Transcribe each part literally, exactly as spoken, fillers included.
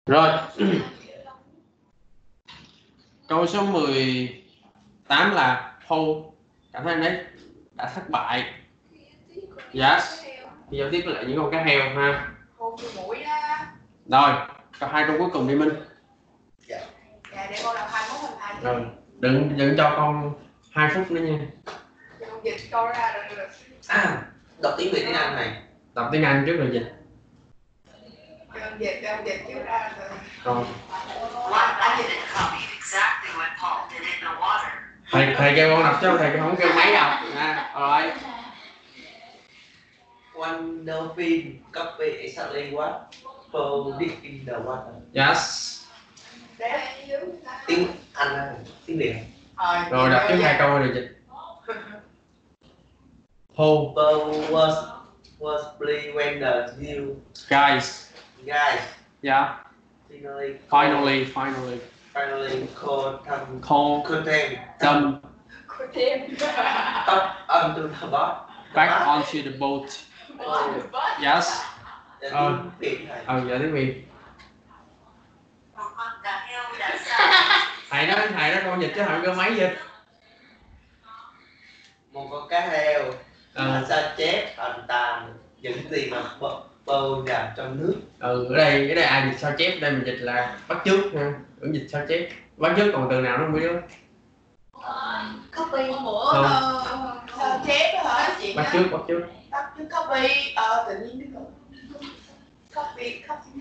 Rồi. Câu số mười tám là Paul cảm thấy anh ấy đã thất bại. Yes. Bây giờ tiếp lại những con cá heo ha. Rồi, câu hai câu cuối cùng đi Minh. Dạ. Dạ để con làm hai món hình thành. Rồi, đừng đừng cho con hai phút nữa nha. Con dịch câu ra rồi được. À, đọc tiếng Việt tiếng Anh này. Đọc tiếng Anh trước rồi dịch. Con dịch con dịch trước ra rồi. Rồi. Exactly. Thầy thầy kêu con đọc chứ thầy không kêu máy đọc. À, rồi. One dolphin copy exactly what Paul did in the water. Yes. Tiếng Anh, tiếng Việt. Rồi đọc trước hai câu rồi dịch. Paul Paul was was playing when the new guys. guys Yeah. finally Finally, finally. finally called come Call contain them up onto the boat. back onto the boat. Yes. Dạ, Ờ. tiếng Việt thầy. Ờ, dạ tiếng Việt. Thầy nói thầy nói con dịch chứ thầy kêu máy dịch. Một con cá heo Ờ. nó sao chép hoàn toàn những gì mà Paul làm trong nước. Ừ, ở đây ở đây ai dịch sao chép, ở đây mình dịch là bắt chước ha, vẫn dịch sao chép. Bắt chước còn từ nào nó không biết đó. Copy bữa sao chép đó hả chị? Bắt chước, bắt chước. Bắt chước copy ờ tự nhiên cái copy copy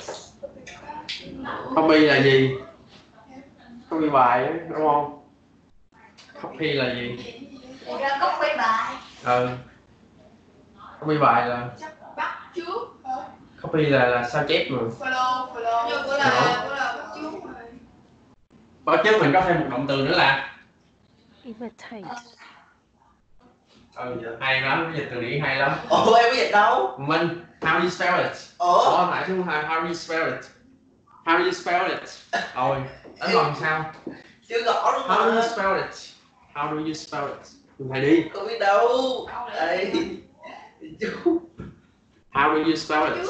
Copy là gì? Copy bài á, đúng không? Copy là gì? ra copy bài. Ừ. Copy bài là Bắt chước hả? copy là là sao chép mà. Follow follow. Nhưng cũng là cũng là bắt chước rồi. Bắt chước mình có thêm một động từ nữa là Imitate. ừ, hay lắm, cái dịch từ điển hay lắm. Ồ, em có dịch đâu? Mình, how do you spell it? Ồ. Ủa, phải chứ, how, how do you spell it? How do you spell it? Rồi, đánh bằng sao? Chưa gõ luôn How do you mà. spell it? How do you spell it? Dùng thầy đi. Không biết đâu. Đây. Chú. How do you spell it?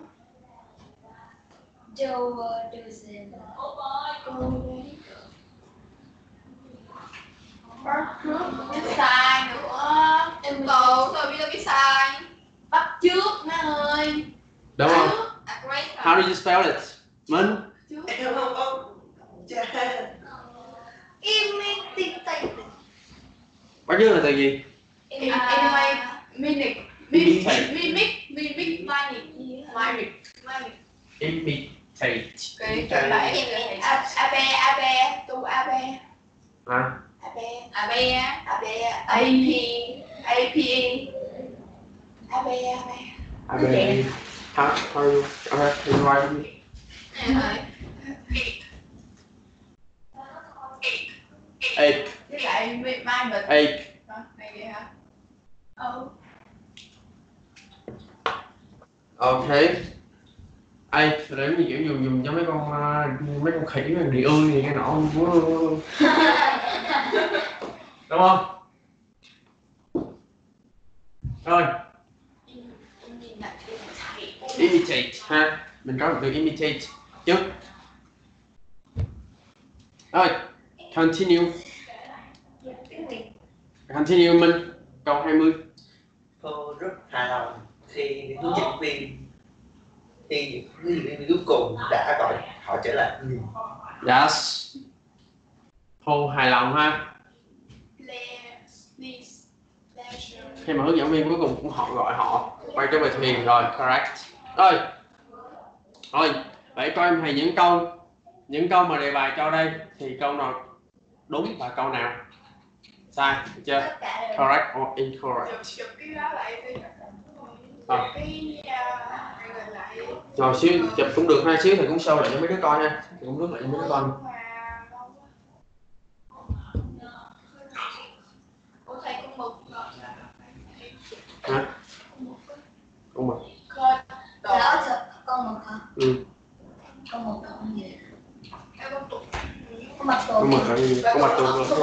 Joe doesn't. Bắt chước biết sai nữa. Em cầu sao biết đâu biết sai. Bắt chước má ơi. Đúng không? Aggressive. How do you spell it? Minh? Em không có. Cha. Imitate. Bắt chước là từ gì? Imitate. Mimic. Imitate. Mimic. Mimic. Mimic. Mimic. Mimic. Imitate. Cái cái bảy a b a b tu a b Hả? a b a b a b a p a p a b a b A B. How how do you okay, can you write me? Eight. với lại mai mình Eight. này vậy hả? Ừ. Okay. Eight để như kiểu dùng dùng cho mấy con uh, mấy con khỉ địa ương gì cái nọ đúng không? Rồi. Imitate ha, mình có một từ imitate trước. Rồi, continue. Continue Minh, câu hai mươi. Paul rất hài lòng khi những hướng dẫn viên khi những hướng dẫn viên cuối cùng đã gọi họ trở lại. Yes. Paul hài lòng ha. Khi mà hướng dẫn viên cuối cùng cũng họ gọi họ quay trở về thuyền rồi, correct. Rồi. Rồi, vậy coi em thầy những câu những câu mà đề bài cho đây thì câu nào đúng và câu nào sai, được chưa? Correct or incorrect. À. Rồi xíu chụp cũng được, hai xíu thì cũng show lại cho mấy đứa coi nha, thì cũng rước lại cho mấy đứa coi. Hả? Con mực. Đó giờ con mực hả? Ừ. Con mực con gì? Con mực tù. Con mực là gì? Con mực tù luôn.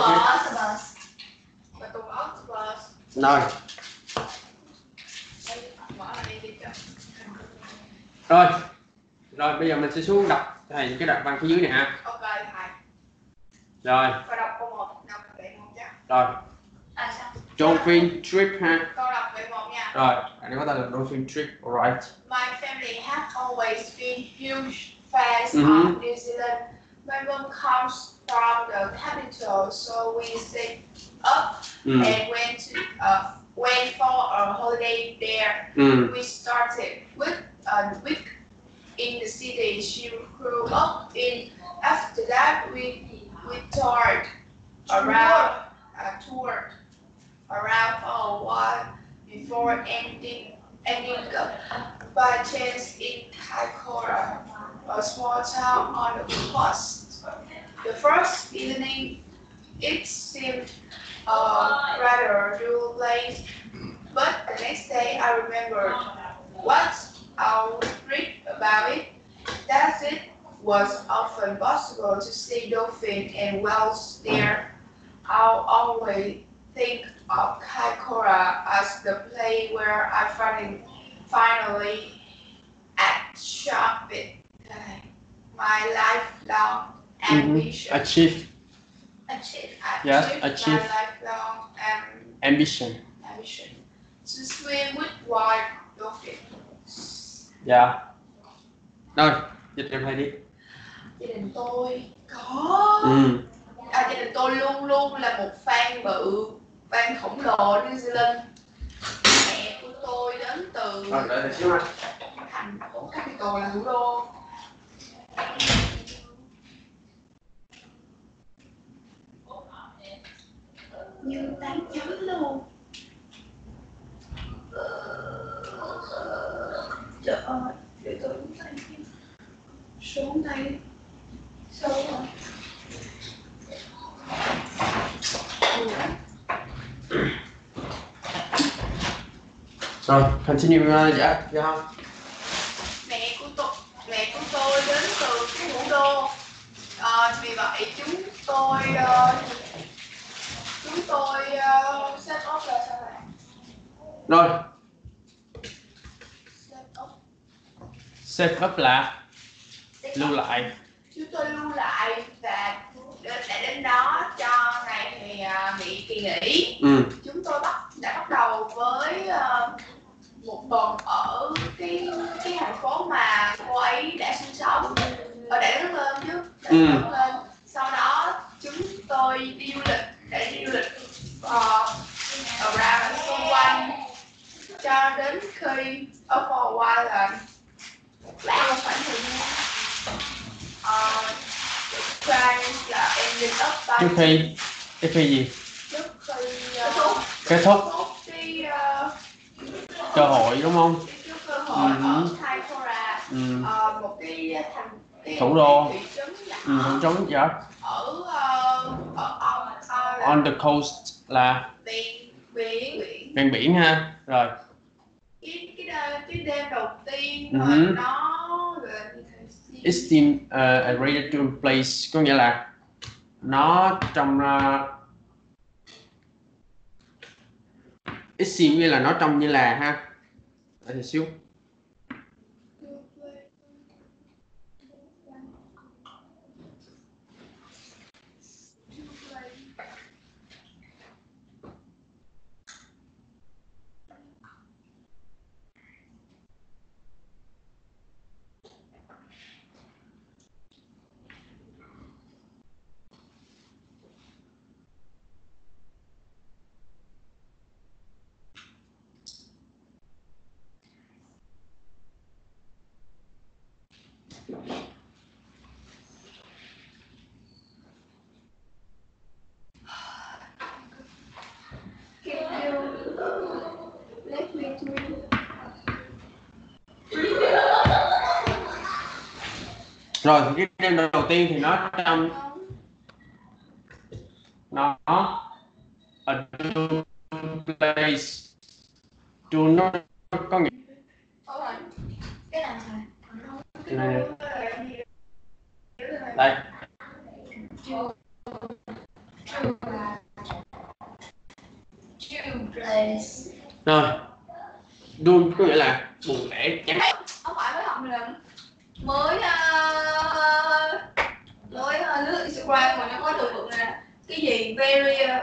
Rồi. Rồi. Rồi bây giờ mình sẽ xuống đọc thầy những cái đoạn văn phía dưới này ha. Ok thầy. Rồi. Câu đọc câu một, đọc về một nha. Rồi. À sao? Dolphin trip ha. Câu đọc về một nha. Rồi, anh có tên là Dolphin trip, alright. My family has always been huge fans Mm-hmm. of New Zealand. My mom comes from the capital, so we set up Mm. and went to uh, went for a holiday there. Mm. We started with a week in the city she grew up in. After that, we we toured around, uh, toured around for a while before ending ending up by chance in Kaikoura, a small town on the coast. The first evening, it seemed a rather dull place, but the next day I remembered what I read about it, that it was often possible to see dolphins and whales there. I'll always think of Kaikoura as the place where I finally, finally achieved my lifelong ambition. Mm-hmm. Achieve. Achieve. Yes, Achieve achieve. my lifelong am- Ambition. ambition to swim with wild dolphins. Dạ. Rồi, dịch em thầy đi. Gia đình tôi có. Ừ. À, gia đình tôi luôn luôn là một fan bự, fan khổng lồ New Zealand. Mẹ của tôi đến từ Rồi, đợi thầy xíu ha. thành phố capital là thủ đô. Như tán chấm luôn. Trời ơi, để tôi uống tay kia. Xuống tay. Sâu rồi. Rồi, continue uh, dạ, dạ không? Mẹ của tôi, mẹ của tôi đến từ thủ đô. À, vì vậy chúng tôi uh, chúng tôi uh, set up là sao vậy? Rồi, Set up. save up là lưu lại. Chúng tôi lưu lại và đến, để đến đó cho ngày thì uh, nghỉ kỳ nghỉ. Ừ. Chúng tôi bắt đã bắt đầu với uh, một tuần ở cái cái thành phố mà cô ấy đã sinh sống, ở đã lớn lên chứ, đã Ừ. lớn lên. Sau đó chúng tôi đi du lịch, để đi du lịch uh, around xung quanh cho đến khi ở for a while là đã một khoảng thời gian. Uh, Friends là ended up by Trước khi, trước khi gì? trước khi uh, Kết thúc cái uh, cơ hội đúng không? cái cơ hội Ừ. ở Kaikoura, Ừ. ờ, một cái thành cái Thủ đô. thị trấn nhỏ Ừ, thủ trấn dạ. ở ờ, ở on, on, On the coast là biển biển biển ven biển ha. Rồi. cái cái đêm, cái đêm đầu tiên Ừ. mà nó là như thế gì? Esteem uh, a rated to place có nghĩa là nó trong uh, esteem nghĩa là nó trông như là ha. Để thì xíu. Can you let me drink? Rồi thì cái đêm đầu tiên thì nó trong nó a place do not có nghĩa Cái nào thầy? cái này đây Place. rồi đun có nghĩa là buồn lẻ chán. Không phải mới học mình là mới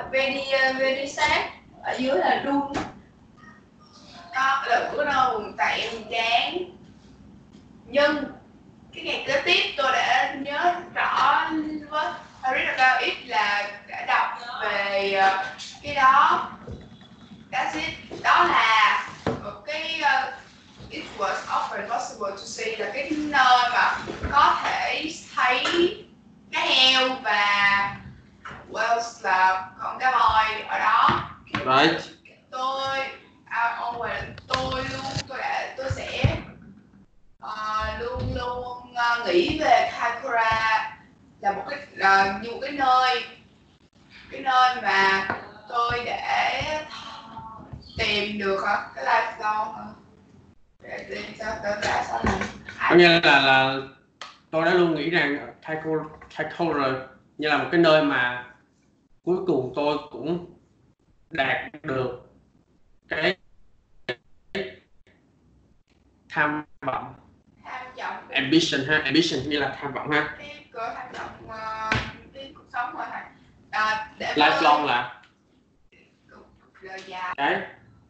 very very sad, ở dưới là đun. Đó là bữa đó buồn tẻ buồn chán. Nhưng cái ngày kế tiếp tôi đã nhớ rõ với Harry about it là đã đọc về uh, cái đó. That's it. Đó là một cái uh, it was often possible to see là cái nơi mà có thể thấy cá heo và whales là con cá voi ở đó. Right. Tôi à, always, tôi luôn tôi đã tôi sẽ uh, luôn luôn uh, nghĩ về Kaikoura là một cái là như một cái nơi cái nơi mà tôi để tìm được hả? Cái lifelong hả? Để tìm sao tới cả sau này. Có nghĩa là là tôi đã luôn nghĩ rằng Kaikoura như là một cái nơi mà cuối cùng tôi cũng đạt được cái tham vọng, Tham vọng ambition ha, ambition như là tham vọng ha. cái cửa tham vọng uh, cái cuộc sống của thầy à, để Lifelong là đời dài cái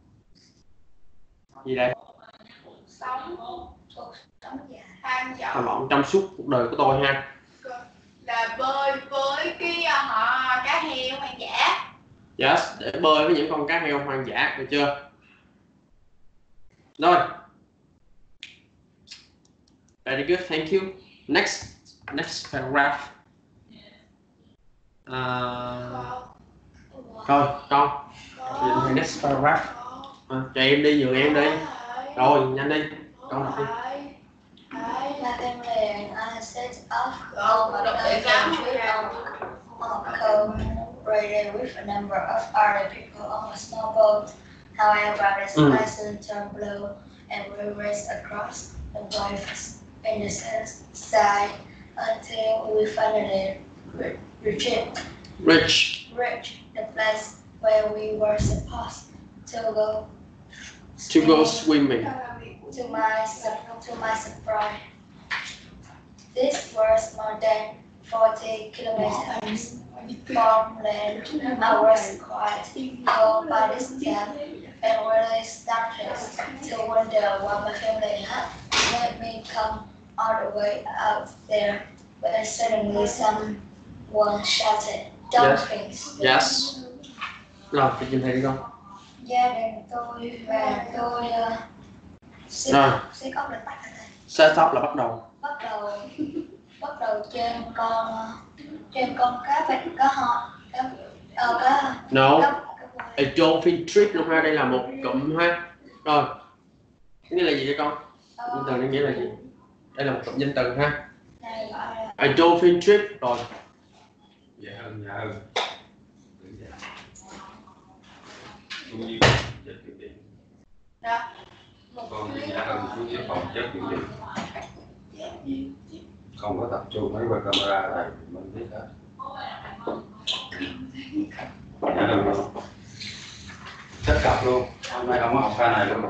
gì đây? sống cuộc sống dài. tham Tham vọng vọng trong suốt cuộc đời của tôi ha. là bơi với cái uh, họ cá heo hoang dã. Yes, để bơi với những con cá heo hoang dã, được chưa? Rồi. Very good, thank you. Next, next paragraph. Uh, rồi, con. Có, Next paragraph. có, À, cho em đi, nhường em đi. phải, Rồi, nhanh đi. Con đọc đi. phải, phải. My family and I set off Ờ, on đọc a để dám trip ra. on a collaborated with a number of other people on a small boat. However, the Mm. sky soon turned blue and we raced across the waves in the sky until we finally re- reached Rich. reached the place where we were supposed to go. To go swimming. To my sur- to my surprise, this was more than forty kilometers from land. I was quite cold by this time and really started to wonder why my family had let me come all the way out there. But suddenly someone shouted, "Dolphins!" Yes. Rồi, thì nhìn thấy đi con. Gia đình tôi và tôi uh, sẽ Rồi. sẽ có được tắt này. Set up là bắt đầu. Bắt đầu bắt đầu trên con uh, trên con cá vịt cá họ cá ờ cá No. cá, cá voi. A dolphin trip luôn ha, đây là một cụm ha. Rồi. Cái này là gì đây con? Ờ, Danh từ nó nghĩa là gì? Đây là một cụm danh từ ha. này gọi là A dolphin trip rồi. Dạ hơn, dạ hơn. Chú Nhi chất kiểm định. Đó. một Con chuyến dạ hơn, chú Nhi phòng chất kiểm định. Không có tập trung mấy qua camera này mình biết hết. Dạ hơn luôn. Tất cặp luôn. Hôm nay không có học ca này luôn.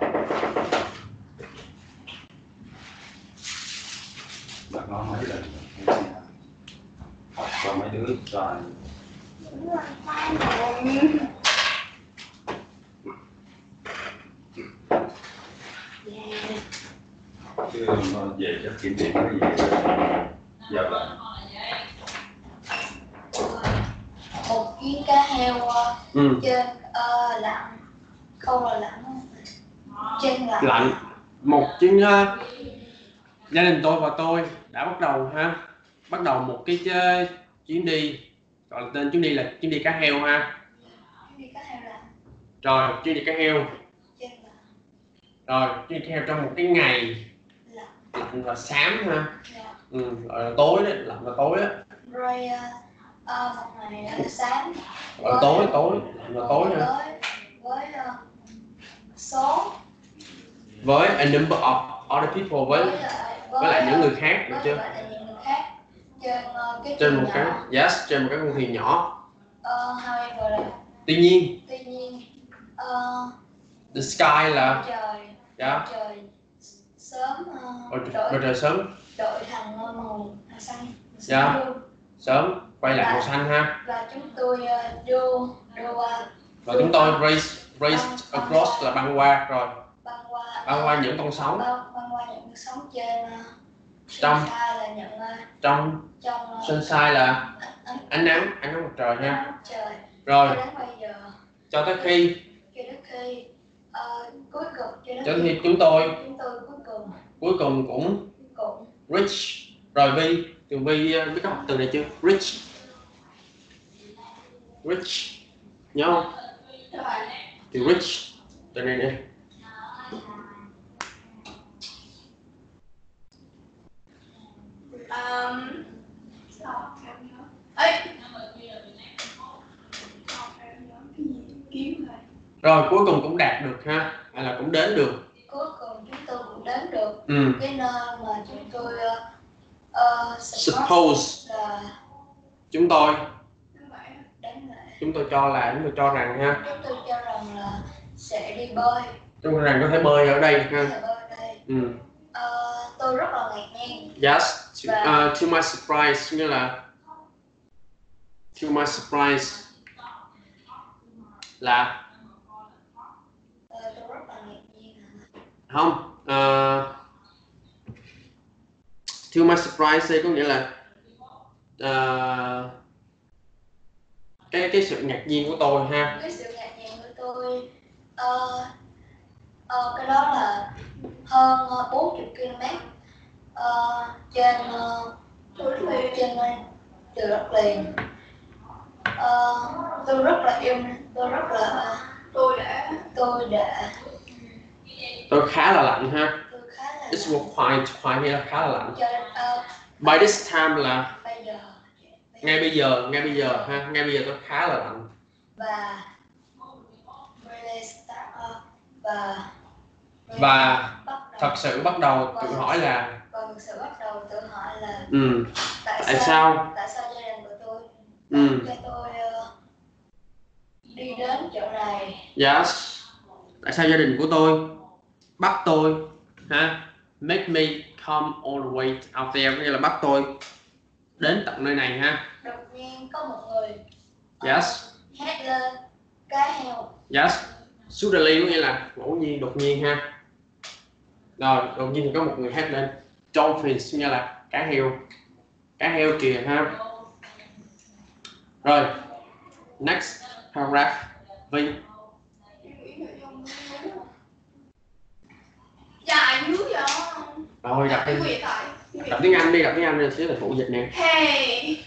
Bác nói mấy lần. Học cho mấy đứa toàn. Chứ nó về chất kiểm định nó về giờ lại. một chuyến cá heo uh, Ừ. trên uh, lặn không là lặn trên lặn Lạnh. Một chuyến uh, gia đình tôi và tôi đã bắt đầu ha, bắt đầu một cái uh, chuyến đi, gọi là tên chuyến đi là chuyến đi cá heo ha. chuyến đi cá heo lặn Rồi, chuyến đi cá heo. trên lặn Rồi, chuyến đi cá heo trong một cái ngày lặn lạnh và xám ha. dạ. Ừ, gọi là tối đấy, lạnh và tối á. Rồi uh, uh, một ngày uh, sáng Gọi là tối, tối, lạnh và tối ha. với với uh, số Với a number of other people, với lại với lại những người khác, được với chưa? lại những người khác trên uh, cái Trên thuyền một cái, nhỏ. yes, trên một cái con thuyền nhỏ. Uh, however là Tuy nhiên, tuy nhiên uh, the sky là, trời dạ, trời sớm uh, bầu đổi bầu trời sớm, đổi thành uh, màu xanh Dạ. xanh luôn. sớm, quay lại màu xanh ha. Và chúng tôi uh, đưa đưa qua. Và chúng tôi race race across là băng qua rồi. Băng qua. Băng qua những con sóng. Băng, băng qua những con sóng trên. Uh, trong. Là những uh, trong. Trong. Uh, sunshine là ánh nắng, ánh nắng mặt trời ha. Trời. Rồi. Cho đến bây giờ. Cho tới khi. Cho đến khi. Uh, cuối cùng. Cho đến cho đến khi chúng tôi. Chúng tôi cuối cùng. Cuối cùng cũng. Cũng. Reach. Rồi Vi. Từ Vi biết các từ này chưa? Reach. Reach. Nhớ không? Từ reach. Từ này nè. Um, ấy. Rồi cuối cùng cũng đạt được ha, hay là cũng đến được. Cuối cùng chúng tôi cũng đến được ừ. cái nơi mà chúng tôi uh, uh, suppose là chúng tôi đánh lại. Chúng tôi cho là chúng tôi cho rằng ha. Chúng tôi cho rằng là sẽ đi bơi. Chúng tôi rằng có thể bơi ở đây ha. Có thể bơi ở đây. Ừ. Uh, tôi rất là ngạc nhiên. Yes, to, Và... uh, to my surprise, nghĩa là to my surprise là uh, tôi rất là ngạc nhiên. Không, uh, to my surprise đây có nghĩa là uh, cái cái sự ngạc nhiên của tôi ha. Cái sự ngạc nhiên của tôi uh, uh, cái đó là hơn uh, bốn mươi ki lô mét uh, trên uh, trên uh, từ đất liền. Uh, tôi rất là yêu tôi rất là uh, tôi đã tôi đã Tôi khá là lạnh ha. tôi khá là It was quite quite nghĩa là khá là lạnh. cho đến, uh, By this time là bây giờ ngay bây giờ ngay bây giờ ha, ngay bây giờ tôi khá là lạnh. và really start up và Và bắt đầu, thật sự bắt đầu tự hỏi là và thực sự bắt đầu tự hỏi là ừ, tại, tại sao, sao tại sao gia đình của tôi ừ. cho tôi uh, đi đến chỗ này. Yes. Tại sao gia đình của tôi bắt tôi ha, make me come all the way out there, nghĩa là bắt tôi đến tận nơi này ha. Đột nhiên có một người Yes. uh, hét lên cá heo. Yes. Suddenly có nghĩa là ngẫu nhiên, đột nhiên ha. Rồi đột nhiên thì có một người hét lên dolphins, nghĩa là cá heo, cá heo kìa ha. Rồi next paragraph Vi. dài dữ vậy. Rồi đọc Cái đi, gì tại? đọc tiếng Anh đi, đọc tiếng Anh rồi xíu là phụ dịch nè. Hey,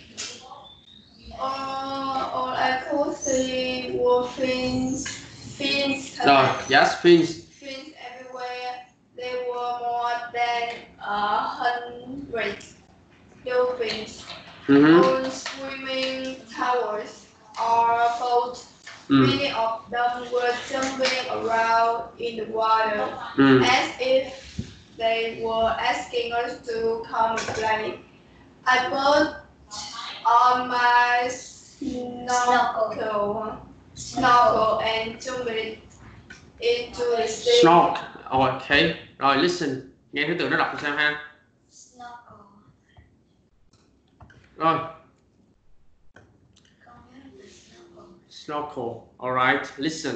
uh, all I could see were fins, fins, Rồi yes, fins. fins everywhere. There were more than a hundred dolphins Uh-huh. on swimming towers or boats. Ừ. Many of them were jumping around in the water Ừ. as if they were asking us to come and play. I put on my snorkel, snorkel and jumped into the sea. Snort. Ok. Rồi listen. Nghe thứ tự nó đọc sao ha. Snorkel. Rồi. Con nhớ là snorkel. Snorkel. Alright. Listen.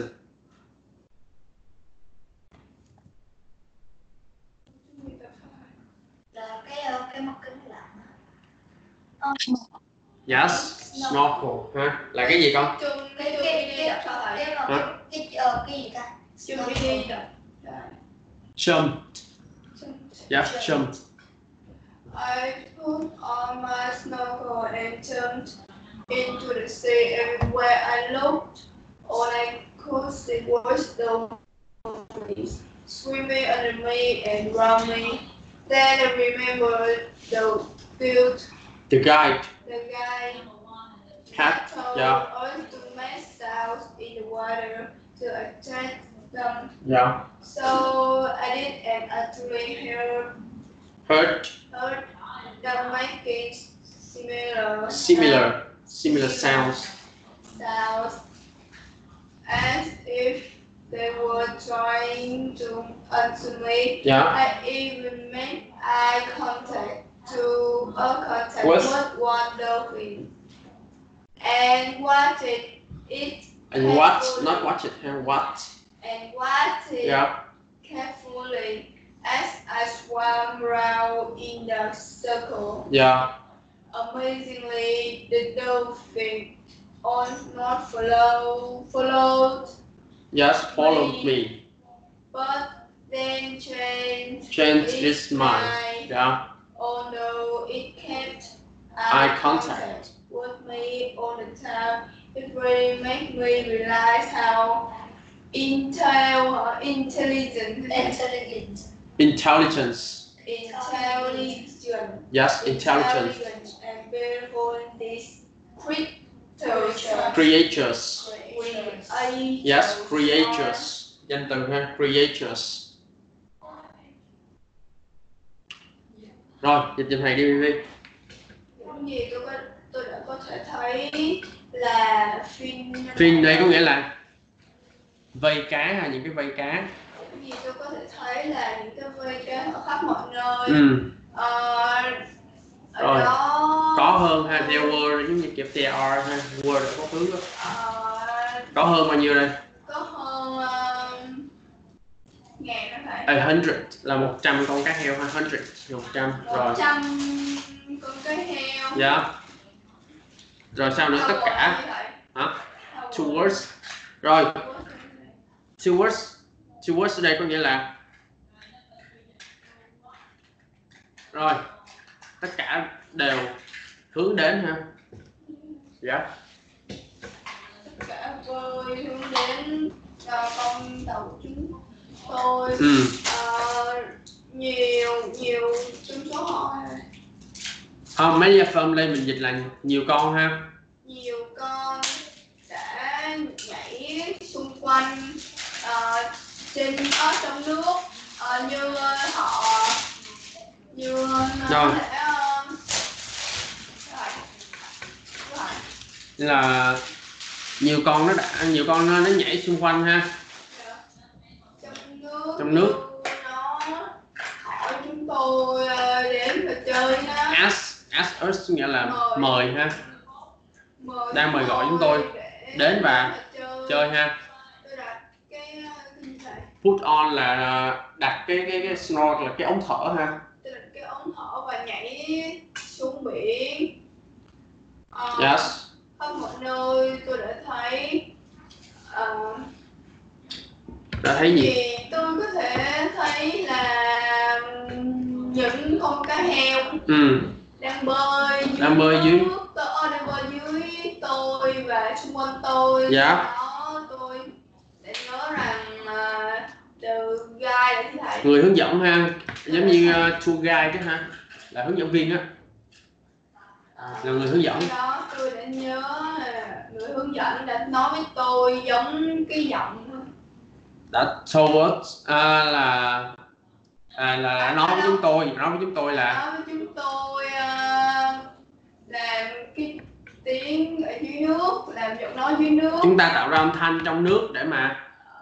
Là cái uh, cái mắt kính lạnh. Uh, Yes. Snorkel ha. Là cái gì con? Chung cái cái cái cái cái đọc sao thầy? cái Hả? cái cái uh, cái gì ta? Chung cái đọc. Jumped. Yeah, jumped. I put on my snorkel and jumped into the sea. Everywhere I looked, all I could see was the dolphins swimming under me and around me. Then I remembered the build, The guide. the guy Had. told Yeah. us to make sounds in the water to attract them. Yeah. So I did, and actually heard Heard. heard them making similar Similar. Similar sounds. sounds as if they were trying to answer me. Yeah. I even made eye contact to a contact With? with one dolphin. and watched it And what? Not watch it ha. What? and watched it Yeah. carefully as I swam round in the circle. Yeah. Amazingly, the dolphin on not follow followed, Yes. Follow me. but then changed Change its its mind. mind. Yeah. Although it kept Eye contact. with me all the time, it really made me realize how intel intelligent Intelligent. Intelligence. intelligent Yes. Intelligence. intelligent and beautiful these creatures Creatures. we Yes. Creatures. Danh từ ha. Creatures. Rồi, dịch dùm thầy đi đi. Những gì tôi có tôi đã có thể thấy là phim Fin đây có nghĩa là vây cá hay những cái vây cá. Những gì tôi có thể thấy là những cái vây cá ở khắp mọi nơi. Ừ. Ờ, ở Rồi. đó Có hơn ha. There were giống như kiểu there are ha. Were là có thứ đó. ờ, Có hơn bao nhiêu đây? có hơn um, ngàn đó phải. A hundred là một trăm con cá heo ha. Hundred một trăm. Rồi. một trăm con cá heo. Dạ. Rồi sau nữa tất cả. Hả? Two words. Rồi. Two words. Two words ở đây có nghĩa là rồi tất cả đều hướng đến ha. Dạ. Tất cả bơi hướng đến cho con tàu chúng tôi. Ừ. Ờ, nhiều nhiều trong số họ Không, mấy gia phơm lên mình dịch là nhiều con ha. nhiều con đã nhảy xung quanh ờ, trên ở trong nước ờ, như họ như nó Rồi. để ờ, rồi. Rồi. Là nhiều con nó đã nhiều con nó, nó nhảy xung quanh ha. Trong nước Trong nước. nó hỏi chúng tôi ờ, đến và chơi đó. Ask ask us nghĩa là Mời. mời ha. Mời Đang mời gọi chúng tôi để đến và chơi. chơi ha. Tôi đặt cái ờ, cái gì vậy? Put on là đặt cái cái cái snorkel là cái ống thở ha. Tôi đặt cái ống thở và nhảy xuống biển. Ờ, Yes. khắp mọi nơi tôi đã thấy ờ, Đã thấy gì? thì tôi có thể thấy là những con cá heo Ừ. đang bơi Đang bơi dưới. nước, tôi đang bơi dưới tôi và xung quanh tôi. Dạ. Đó tôi để nhớ rằng uh, từ guide là gì thầy? Người hướng dẫn ha. Giống như uh, tour guide đó ha. Là hướng dẫn viên á. Là người hướng dẫn. Đó tôi đã nhớ là người hướng dẫn đã nói với tôi giống cái giọng Đã told us à, là à, là đã nói với chúng tôi nói với chúng tôi là nói với chúng tôi uh, làm cái tiếng ở dưới nước, làm giọng nói dưới nước chúng ta tạo ra âm thanh trong nước để mà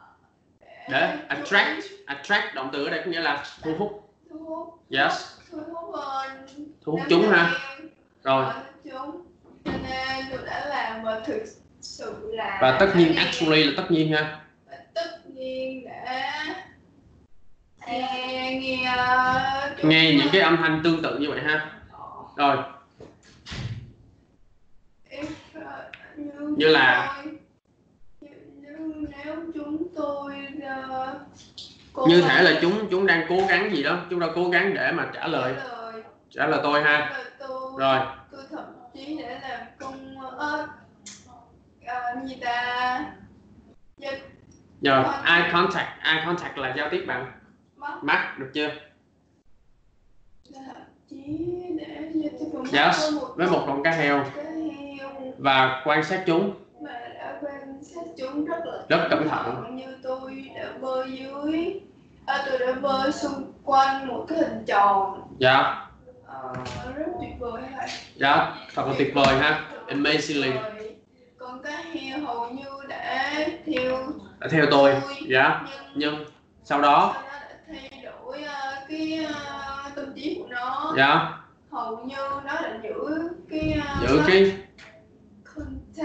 để Thu attract attract động từ ở đây có nghĩa là thu hút. hút Yes. thu hút uh, Thu hút chúng ha. Rồi. chúng cho nên tôi đã làm và thực sự là Và tất nhiên nghe- actually là tất nhiên ha. và tất nhiên đã nghe nghe uh, chúng- Nghe những cái âm thanh tương tự như vậy ha. Rồi. If, uh, như, Như là- tôi- như, như nếu chúng tôi uh, cố Như gắng thể là chúng chúng đang cố gắng gì đó, chúng ta cố gắng để mà trả lời trả lời trả lời tôi ha. và tôi Rồi. tôi thậm chí để làm công ớt uh, gì ta dịch Rồi, eye contact, eye contact là giao tiếp bằng mắt mắt, được chưa? thậm chí để dịch cho con Yes, với một với một con cá heo cái heo và quan sát chúng. mà đã quan sát chúng rất là Rất cẩn thận. như tôi đã bơi dưới à, tôi đã bơi xung quanh một cái hình tròn Dạ, Ờ, rất tuyệt vời ha. dạ, thật là tuyệt vời ha. Amazingly. Con cá heo hầu như đã theo Đã theo tôi. Dạ, nhưng nhưng sau đó sau đó đã thay đổi ờ, cái ờ, tâm trí của nó. dạ Hầu như nó đã giữ cái ờ, giữ cái contact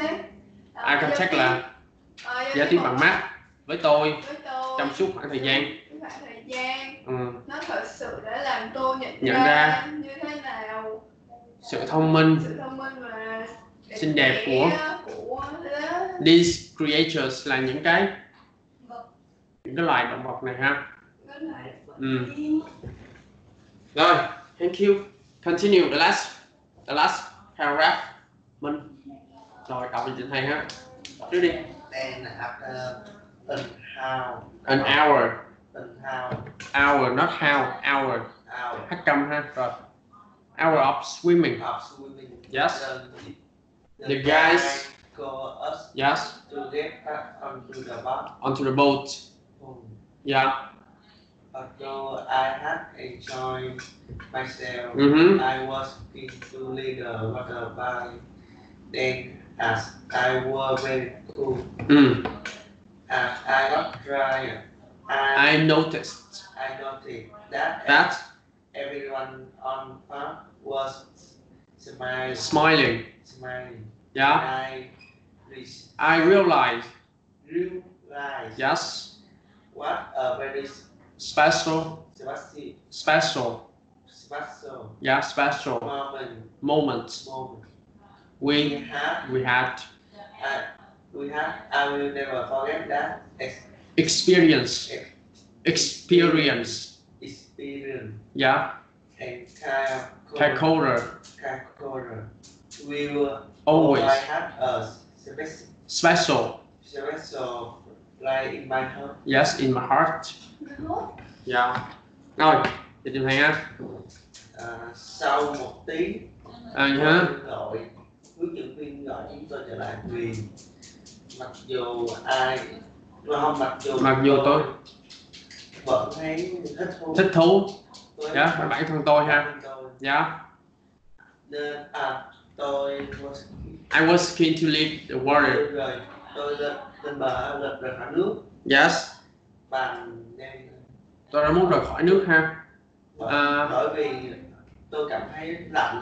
chắc là Ờ, giao tiếp bằng mắt với tôi với tôi trong suốt khoảng thời gian. trong khoảng thời gian Ừ. nó thật sự đã làm tôi nhận, Nhận ra, ra như thế nào sự thông minh, sự thông minh và xinh đẹp của của these creatures là những cái những cái loài động vật này ha. Ừ. Rồi, thank you. Continue the last the last paragraph. Minh. Rồi, đọc cho chị thầy ha. Trước đi. Then after an hour. An hour. An hour. Hour, not how. Hour. Hour. Hát cầm ha. Rồi. Hour of swimming. Of swimming. Yes. The, The guys call us yes to get back onto the boat. onto the boat. Yeah. Although I had enjoyed myself, Mm-hmm. I was keen to lead the water by then as I was very cool. Mm. As I got dry, I noticed I noticed that, that everyone on board was smiling. smiling. Smiling. Yeah. I, re- I realized realized yes what a very special special, special special yeah special moment. moment moment. we We had, we had I, we had, I will never forget that ex- experience experience experience yeah and kind of Kaikoura Kaikoura. We will always always have a special, special special light in my heart. yes in my heart yeah. Rồi thì tìm thầy ha. À, sau một tí, À ha. gọi hướng dẫn viên gọi chúng tôi trở lại thuyền. Mặc dù ai, không mặc dù Mặc dù tôi vẫn thấy thích thú. thích thú Với dạ với bản thân tôi ha. bản thân tôi. Dạ. Nên à tôi was, I was keen to leave the water. rồi tôi lên lên bờ lên rời khỏi nước Yes. bằng đem Tôi đã muốn rời khỏi nước ha. À, bởi vì tôi cảm thấy lạnh.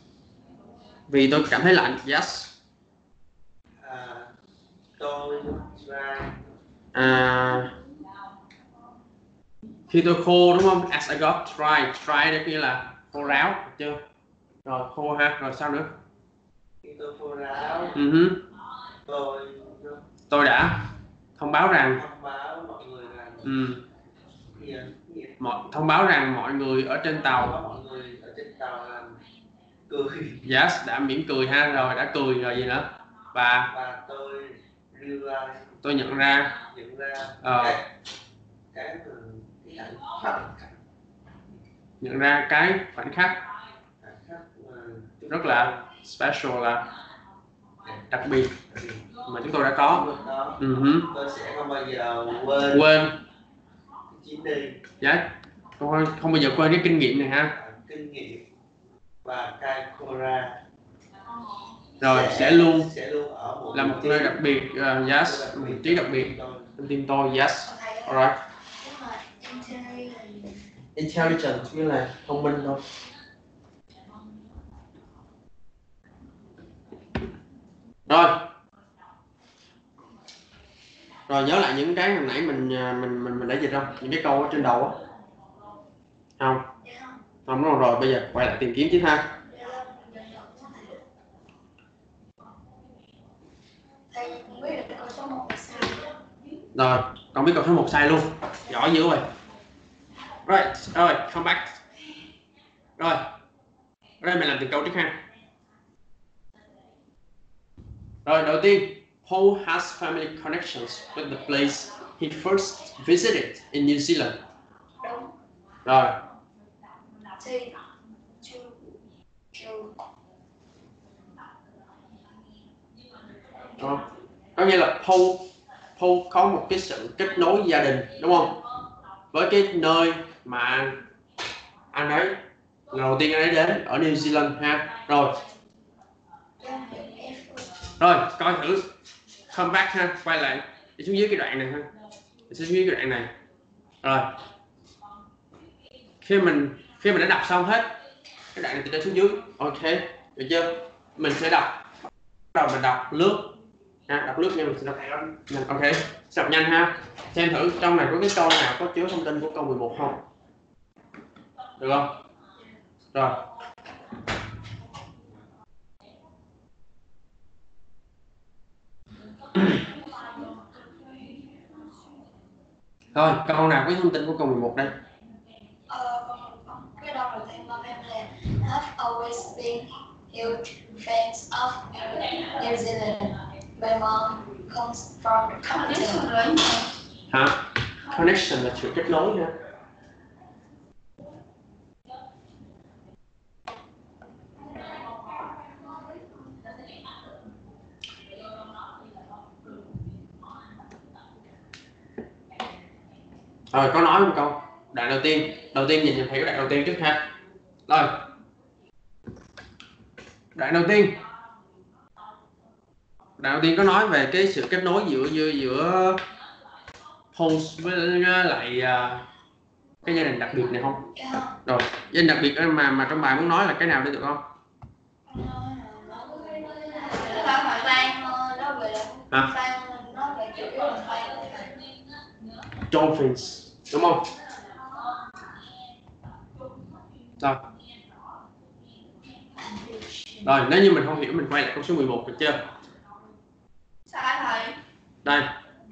Vì tôi cảm thấy lạnh. Yes. À, tôi ra À, khi tôi khô đúng không? As I got dry. Dry đây kia là khô ráo, được chưa? Rồi khô ha. Rồi sao nữa? khi tôi khô ráo, Uh-huh. tôi Tôi đã thông báo rằng thông báo mọi người rằng um, gì ạ? Gì ạ? mọi, thông báo rằng mọi người ở trên Có tàu mọi người ở trên tàu làm cười yes đã mỉm cười ha, rồi đã cười rồi gì nữa, và và tôi realize tôi nhận ra nhận ra Ờ. cái cái mà- cái hạnh khoảnh khắc nhận ra cái khoảnh khắc hạnh khắc mà chúng rất là special, là đặc biệt mà chúng tôi đã có. lúc đó Uh-huh. tôi sẽ không bao giờ quên Quên cái chuyến đi yes. không, không bao giờ quên cái kinh nghiệm này ha. và kinh nghiệm và cái Kora Rồi sẽ luôn sẽ luôn ở một là một vị nơi trí đặc biệt. uh, yes đặc một biệt vị trí đặc biệt trong trong tim tôi. Yes. Thầy ơi, Alright. nhưng mà intelligent Intelligent nghĩa là thông minh thôi. Rồi. Rồi nhớ lại những cái hồi nãy mình mình mình mình đã dịch không? Những cái câu ở trên đầu á. Không? Dạ không? Không, đúng rồi, rồi bây giờ quay lại tìm kiếm chứ ha. Dạ không? Thầy không biết được câu số một là sao. Rồi, con biết câu số một sai luôn. Giỏi dữ rồi. Right, rồi, come back. Rồi. Ở đây mình làm từng câu trước ha. Rồi, đầu tiên, Paul has family connections with the place he first visited in New Zealand. Đúng. Rồi, Thì chu chu đó. Có nghĩa là Paul, Paul có một cái sự kết nối gia đình, đúng không? Với cái nơi mà anh ấy lần đầu tiên anh ấy đến ở New Zealand ha. Rồi, rồi coi thử come back ha, quay lại đi xuống dưới cái đoạn này ha, đi xuống dưới cái đoạn này. Rồi, khi mình khi mình đã đọc xong hết cái đoạn này từ trên xuống dưới, ok, được chưa? Mình sẽ đọc, bắt đầu mình đọc lướt ha, đọc lướt nha, mình sẽ đọc nhanh. Ok, đọc nhanh ha. Xem thử trong này có cái câu nào có chứa thông tin của câu mười một không, được không? Rồi rồi câu nào có thông tin của câu mười một đây? Ờ, cái đầu đầu tiên mong em là have always been huge fans of New Zealand. My mom comes from the capital. Hả? Connection là sự kết nối nha. Rồi có nói một câu đoạn đầu tiên, đầu tiên nhìn nhận thấy cái đoạn đầu tiên trước ha. Rồi đoạn đầu tiên đoạn đầu tiên có nói về cái sự kết nối giữa giữa giữa Pose với lại uh, cái gia đình đặc biệt này không? Rồi gia đình đặc biệt mà mà trong bài muốn nói là cái nào đấy được không? Hả? Dolphins đúng không? Rồi. Rồi nếu như mình không hiểu mình quay lại câu số mười một được chưa? Sai thầy. Đây.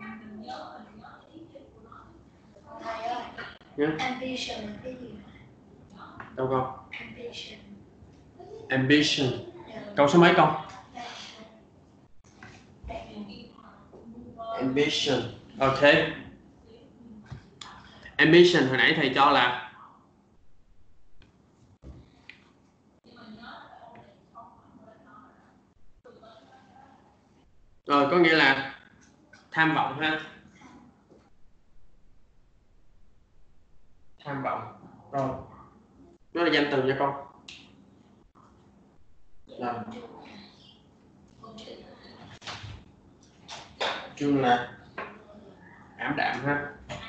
Thầy ơi. Yeah. Ambition là cái gì? Đâu con? Ambition. Ambition. Câu số mấy con? Ambition. Ok. Ambition hồi nãy thầy cho là rồi có nghĩa là tham vọng ha. Tham vọng. Rồi. Nó là danh từ nha con. Rồi. Chung là ảm đạm ha.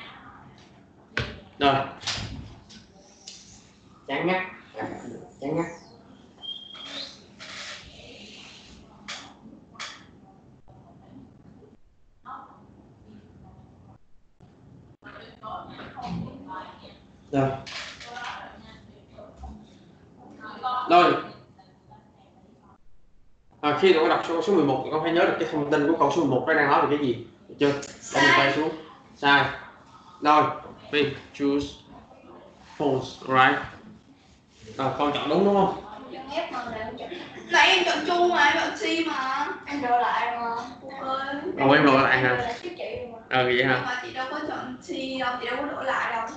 Rồi. Chán ngắt. Chán ngắt. Rồi. Rồi. À, khi tụi con đọc số, số mười một tụi con phải nhớ được cái thông tin của câu số mười một nó đang nói về cái gì, được chưa? Để mình quay xuống. Sai. Rồi, we choose false, right? Rồi, con chọn đúng đúng không? Nãy em chọn chung mà, em chọn C mà. Em đổi lại mà. Ơi. Ồ, em đổi lại hả? Ờ, vậy hả? Nhưng mà chị đâu có chọn C đâu, chị đâu có đổi lại đâu.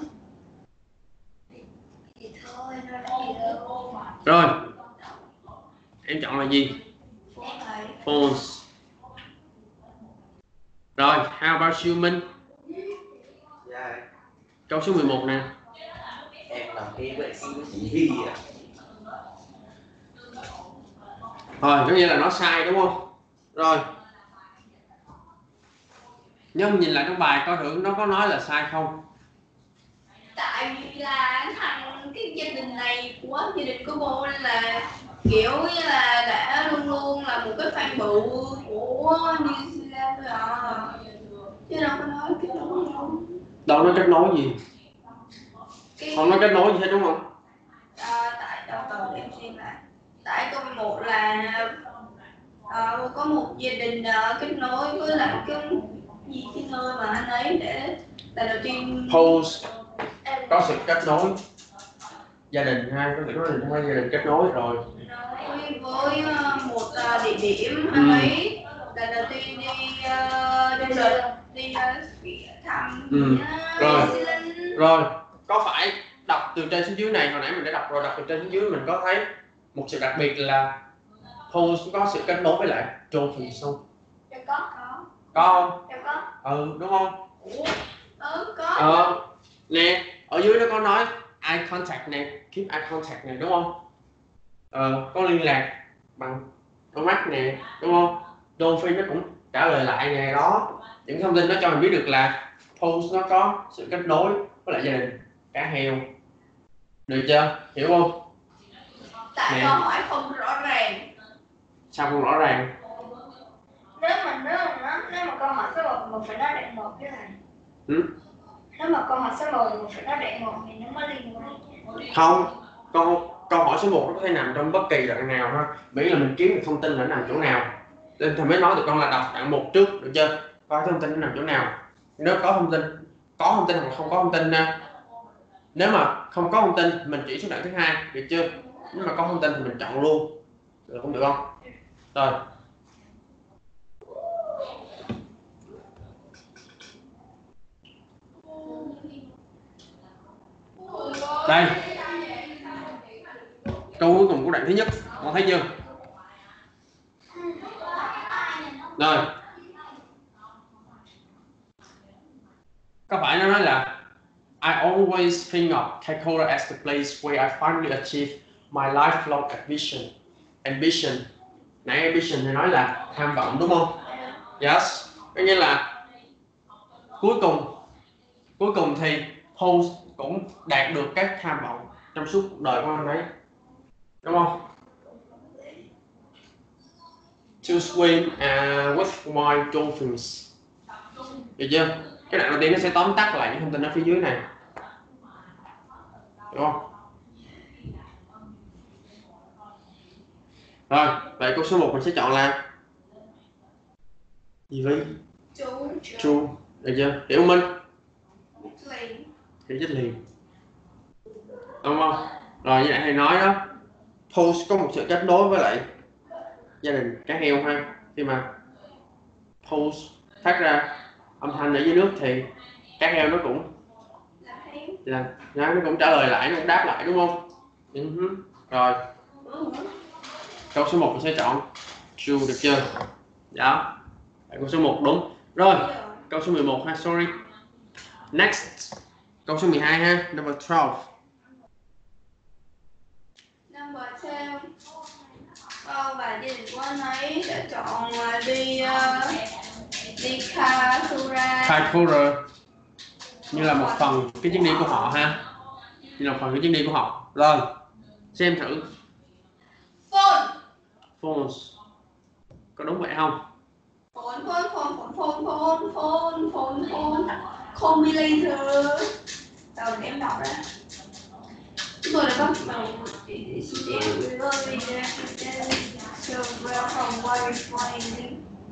Thì thôi, nó đã gì đâu. Rồi. Em chọn là gì? False. Rồi, how about you Minh? Dạ. Câu số mười một nè. Em làm cái vệ sinh với chị Hy à. Rồi, có nghĩa là nó sai đúng không? Rồi. Nhưng nhìn lại trong bài coi thử nó có nói là sai không? Tại vì là thằng cái gia đình này của gia đình của cô nên là kiểu như là đã luôn luôn là một cái fan bự của New Zealand rồi à. Chứ đâu có nói kết nối đâu. Đâu nó kết nối gì? Cái... Không nói kết nối gì hết đúng không? À, tại đâu từ để em xem lại. Tại câu một là à, có một gia đình uh, kết nối với lại cái gì cái nơi mà anh ấy để lần đầu tiên Pose có sự kết nối gia đình ha, có thể nói là hai gia đình kết nối rồi. Nói với uh, một uh, địa điểm anh ấy lần đầu tiên đi uh, đi du đi uh, thăm Ừ. uh, Rồi. Zealand. Rồi, có phải đọc từ trên xuống dưới này, hồi nãy mình đã đọc rồi, đọc từ trên xuống dưới mình có thấy một sự đặc biệt là Pose có sự kết nối với lại Dolphins không? Dạ có. Có. Có không? Dạ có. Ừ, đúng không? Ừ, có. Ờ, nè, ở dưới nó có nói eye contact nè, keep eye contact nè, đúng không? Ờ, có liên lạc bằng con mắt nè, đúng không? Dolphin nó cũng trả lời lại nè, đó. Những thông tin nó cho mình biết được là Pose nó có sự kết nối với lại gia đình cá heo. Được chưa? Hiểu không? Tại Nè. câu hỏi không rõ ràng. Sao không rõ ràng? Nếu mà nếu mà nó nếu mà câu hỏi số một mình phải nói đoạn một chứ thầy. Ừ? Nếu mà câu hỏi số một mình phải nói đoạn một thì nó mới liên quan. Không, câu câu hỏi số một nó có thể nằm trong bất kỳ đoạn nào ha, miễn là mình kiếm được thông tin là nó nằm chỗ nào. Nên thầy mới nói tụi con là đọc đoạn một trước, được chưa? Coi thông tin nó nằm chỗ nào. Nếu có thông tin, có thông tin hoặc không có thông tin nha. Nếu mà không có thông tin mình chỉ xuống đoạn thứ hai, được chưa? Nếu mà có thông tin thì mình chọn luôn, được không, được không? Rồi. Đây. Câu cuối cùng của đoạn thứ nhất, con thấy chưa? Rồi. Có phải nó nói là I always think of Kaikoura as the place where I finally achieve my lifelong ambition. Ambition. Nãy ambition thì nói là tham vọng đúng không? Yes. Có nghĩa là cuối cùng cuối cùng thì Paul cũng đạt được các tham vọng trong suốt cuộc đời của anh ấy. Đúng không? To swim uh, with my dolphins. Được chưa? Cái đoạn đầu tiên nó sẽ tóm tắt lại những thông tin ở phía dưới này. Đúng không? Rồi, vậy câu số một mình sẽ chọn là gì vậy? Chú. True. Được chưa? Hiểu không Minh? Liền. Hiểu rất liền. Đúng không? Rồi như nãy thầy nói đó, Post có một sự kết nối với lại gia đình cá heo ha. Khi mà Post phát ra âm thanh ở dưới nước thì cá heo nó cũng là nó cũng trả lời lại, nó cũng đáp lại đúng không? Uh-huh. Rồi câu số một mình sẽ chọn true, được chưa? Đó, câu số một đúng. Rồi câu số mười một ha, sorry. Next, câu số mười hai ha, number twelve. Number twelve. Ờ, và gia đình của anh ấy đã chọn đi uh, đi Kaikoura. Kaikoura như là một phần cái chuyến đi của họ ha, như là một phần cái chuyến đi của họ. Rồi xem thử. Phone. Phones có đúng vậy không? Phone, phone, phone, phone, phone, phone, phone, phone, call me later. Đầu em đọc ra. Chúng tôi đã bắt đầu so welcome why flying.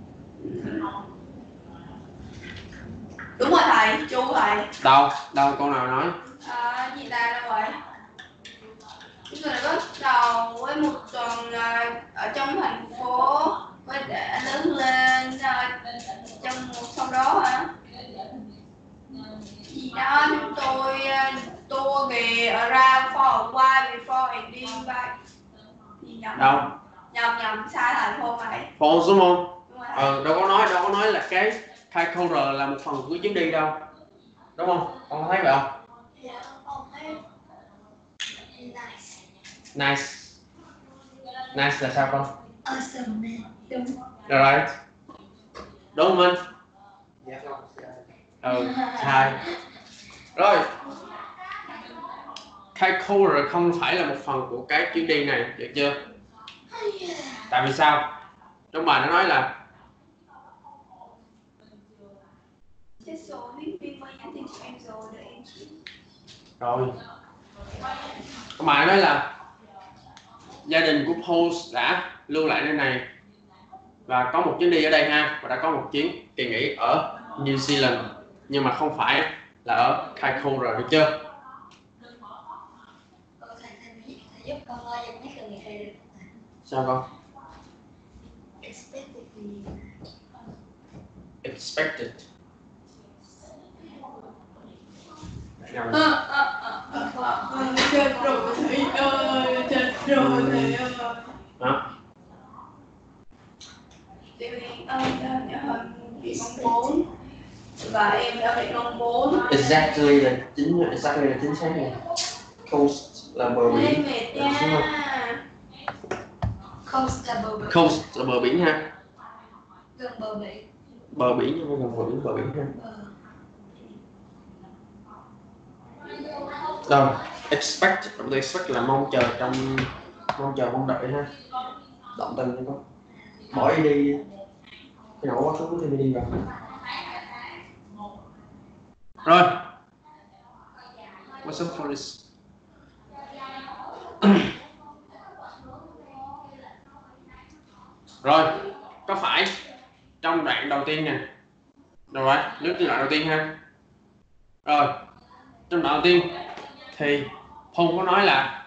Đúng rồi thầy, chú thầy. Đâu, đâu câu nào nói? À, gì ta đâu vậy? Chúng tôi đã bắt đầu với một tuần ở trong thành phố với đã lớn lên trong một sau đó hả? Gì đó chúng tôi tour ghề around for a while before ending back. Gì nhầm? Đâu? Nhầm nhầm sai thành phố vậy. Phones đúng không? Đúng rồi. Ờ, đâu có nói, đâu có nói là cái Kaikoura là một phần của chuyến đi đâu. Đúng không? Con có thấy vậy không? Dạ, con thấy nice. Nice. Nice là sao con? Awesome. Đúng. Right. Đúng không Minh? Dạ không. Ừ, sai. Rồi. Kaikoura không phải là một phần của cái chuyến đi này, được chưa? Tại vì sao? Trong bài nó nói là Chết số biết biết mấy nhắn tin cho em rồi để em chịu. rồi. Trong bài nói là gia đình của Post đã lưu lại nơi này và có một chuyến đi ở đây ha, và đã có một chuyến kỳ nghỉ ở New Zealand, nhưng mà không phải là ở Kaikoura, được chưa? Cô thầy thầy giúp con lo giùm mấy từ này thầy được không thầy? Sao con? Expectedly. Expected. Nào À, à, à, à, à, chết rồi thầy ơi, chết rồi thầy ơi. hả? Tiểu Liên ơi, đã nhận bị mong bốn và em đã bị mong bốn. Exactly là chính exactly là chính xác này. Coast là bờ Em biển. mệt nha. Coast là bờ biển. Coast là bờ biển ha. Gần bờ biển. Bờ biển nhưng mà gần bờ biển, bờ biển ha. Bờ. Rồi, expect, động từ expect là mong chờ, trong mong chờ, mong đợi ha. Động từ này con. Bỏ đi. Khi nào quá khứ thì mình đi vào. Rồi. What's up for this? Rồi, có phải trong đoạn đầu tiên nè. Rồi, nước đoạn đầu tiên ha. Rồi, trong đoạn đầu tiên thì Hùng có nói là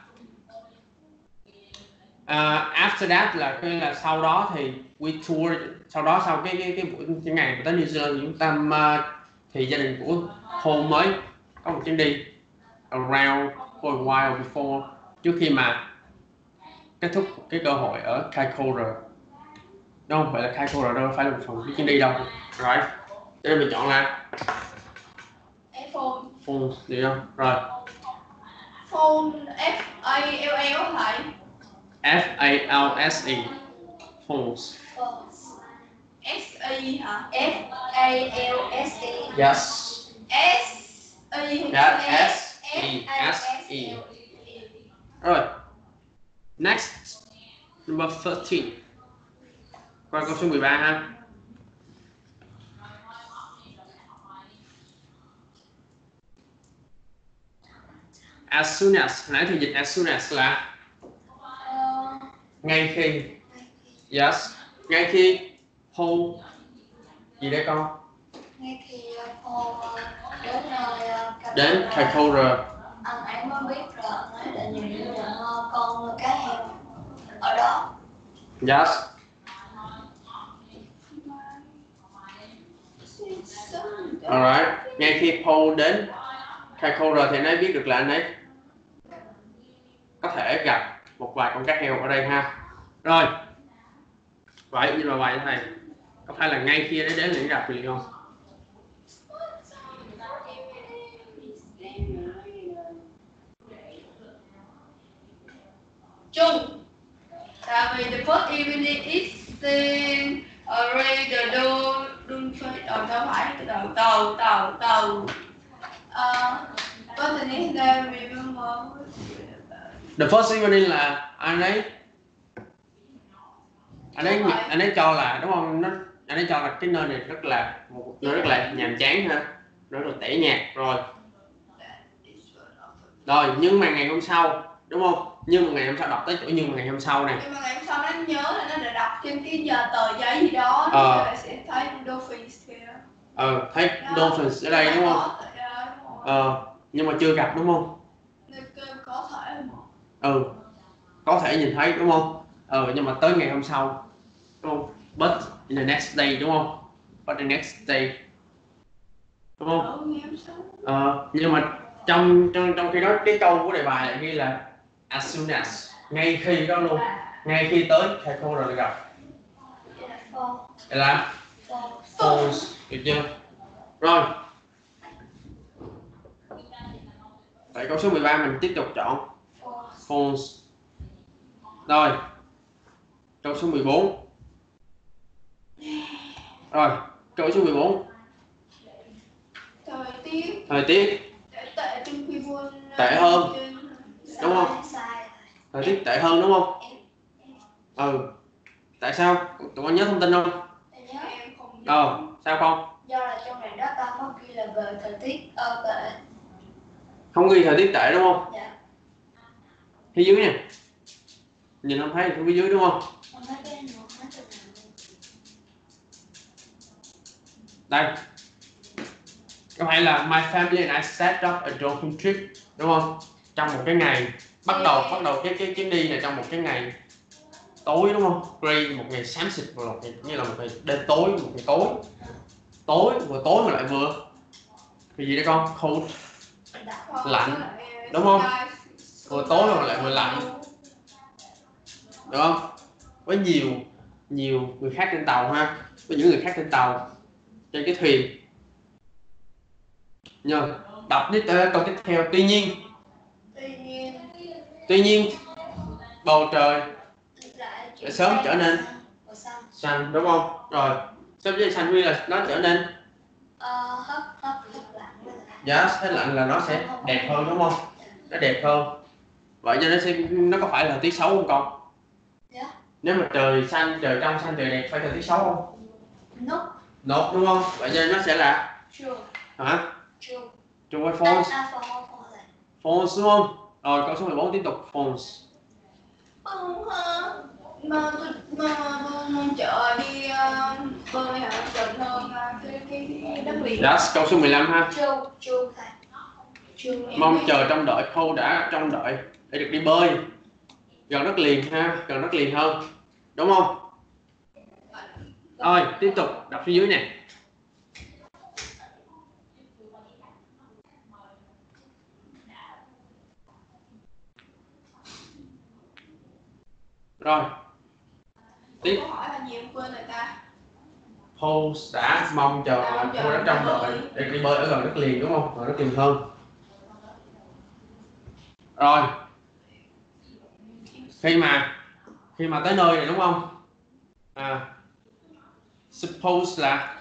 uh, after that là cái là sau đó thì we tour, sau đó sau cái cái cái buổi cái ngày mà tới New Zealand chúng ta uh, thì gia đình của Hùng mới có một chuyến đi around for a while before, trước khi mà kết thúc cái cơ hội ở Kaikoura. Đúng không? Vậy là Kaikoura đâu phải là một phần cái chuyến đi đâu. Rồi, cho nên mình chọn là phone. Phone, được không? Rồi. Phone F A L L hả? F A L S E. Phones. Phones. S E hả? F A L S E. Yes. S E. Yeah, S E S E. Rồi. Next. Number thirteen. Qua câu số mười ba ha. As soon as, nãy thì dịch as soon as là Uh, ngay khi. Yes. Ngay khi Hùng gì đấy con? ngay khi cô đến nơi Đến Kaikoura. anh ấy mới biết là anh ấy đã nhận nhận con cá heo ở đó. Yes. Alright. Ngay khi Paul đến Kaikoura thì anh ấy biết được là anh ấy có thể gặp một vài con cá heo ở đây ha. Rồi. Vậy như là vậy thầy. Có phải là ngay khi anh ấy đến thì gặp liền không? Trung. Tại vì the first evening is then already the door don't phải ờ đâu phải tàu tàu tàu tàu. Ờ, but the next day we remember. The first evening là anh ấy anh ấy anh ấy cho là đúng không? Nó anh ấy cho là cái nơi này rất là một nơi rất là nhàm chán ha, rất là tẻ nhạt rồi. Rồi nhưng mà ngày hôm sau đúng không? Nhưng mà ngày hôm sau đọc tới chỗ nhưng mà ngày hôm sau này. Nhưng mà ngày hôm sau nó nhớ là nó đã đọc trên cái giờ tờ giấy gì đó Ờ. thì sẽ thấy dolphins kìa. Ờ, thấy Đó. dolphins ở đây đúng không? Ờ, nhưng mà chưa gặp đúng không? Có thể mà. Ừ, có thể nhìn thấy đúng không? Ờ, nhưng mà tới ngày hôm sau đúng không? But in the next day đúng không? But the next day đúng không? Ở ngày hôm sau. Ờ, nhưng mà trong trong trong khi đó cái câu của đề bài lại ghi là as soon as, ngay khi đó luôn, ngay khi tới Kaikoura rồi gặp. Đây là false, được chưa? Rồi. Tại câu số mười ba mình tiếp tục chọn false. Rồi. Câu số mười bốn. Rồi, câu số mười bốn. Thời tiết. Thời tiết Tệ trong khi buôn. Tệ hơn. Đúng không? Thời tiết tệ hơn đúng không? Ừ. Tại sao? Tụi con nhớ thông tin không? Em không nhớ. Ờ, sao không? Do là trong này đó ta có ghi là về thời tiết ờ, tệ. Không ghi thời tiết tệ đúng không? Dạ. Phía dưới nè. Nhìn không thấy phía dưới đúng không? Không thấy cái nữa, nói chung là Đây. Có phải là my family and I set up a dolphin trip đúng không? Trong một cái ngày bắt đầu bắt đầu cái cái chuyến đi này trong một cái ngày tối đúng không? Gray, một ngày xám xịt và một ngày như là một ngày đêm tối, một ngày tối. Tối vừa tối mà lại vừa cái gì đấy con? Cold. Lạnh. Đúng không? Vừa tối mà lại vừa lạnh. Được không? Với nhiều nhiều người khác trên tàu ha, với những người khác trên tàu trên cái thuyền. Nhờ đọc tiếp câu tiếp theo. Tuy nhiên Tuy nhiên tuy nhiên bầu trời sẽ sớm trở nên xanh đúng không? Rồi sớm trở nên xanh vì là nó trở nên ờ, hấp hấp hấp lạnh. yes, hết lạnh là nó sẽ đẹp hơn đúng không? Nó đẹp hơn. Vậy cho nên sẽ nó có phải là thời tiết xấu không con? Dạ. Nếu mà trời xanh, trời trong xanh, trời đẹp phải thời tiết xấu không? Nope. Nốt đúng không? Vậy nên nó sẽ là True. hả? True. True hay false? À, false, false. False đúng không? Rồi câu số mười bốn tiếp tục false. Không ha. Mà tôi mà mong chờ đi uh, bơi hả? Gần hơn uh, cái cái đất liền. Yes, câu số mười lăm ha. True. True thầy. True. Mong chờ trông đợi, khâu đã trông đợi để được đi bơi. Gần đất liền ha, gần đất liền hơn. Đúng không? Rồi, tiếp tục đọc phía dưới nè. Rồi. Tiếp. Câu hỏi là gì em quên rồi ta. Paul đã mong chờ, À, mong chờ Paul đã trông đợi để đi bơi ở gần đất liền đúng không? Gần đất liền hơn. Rồi. Khi mà khi mà tới nơi này đúng không? À, suppose là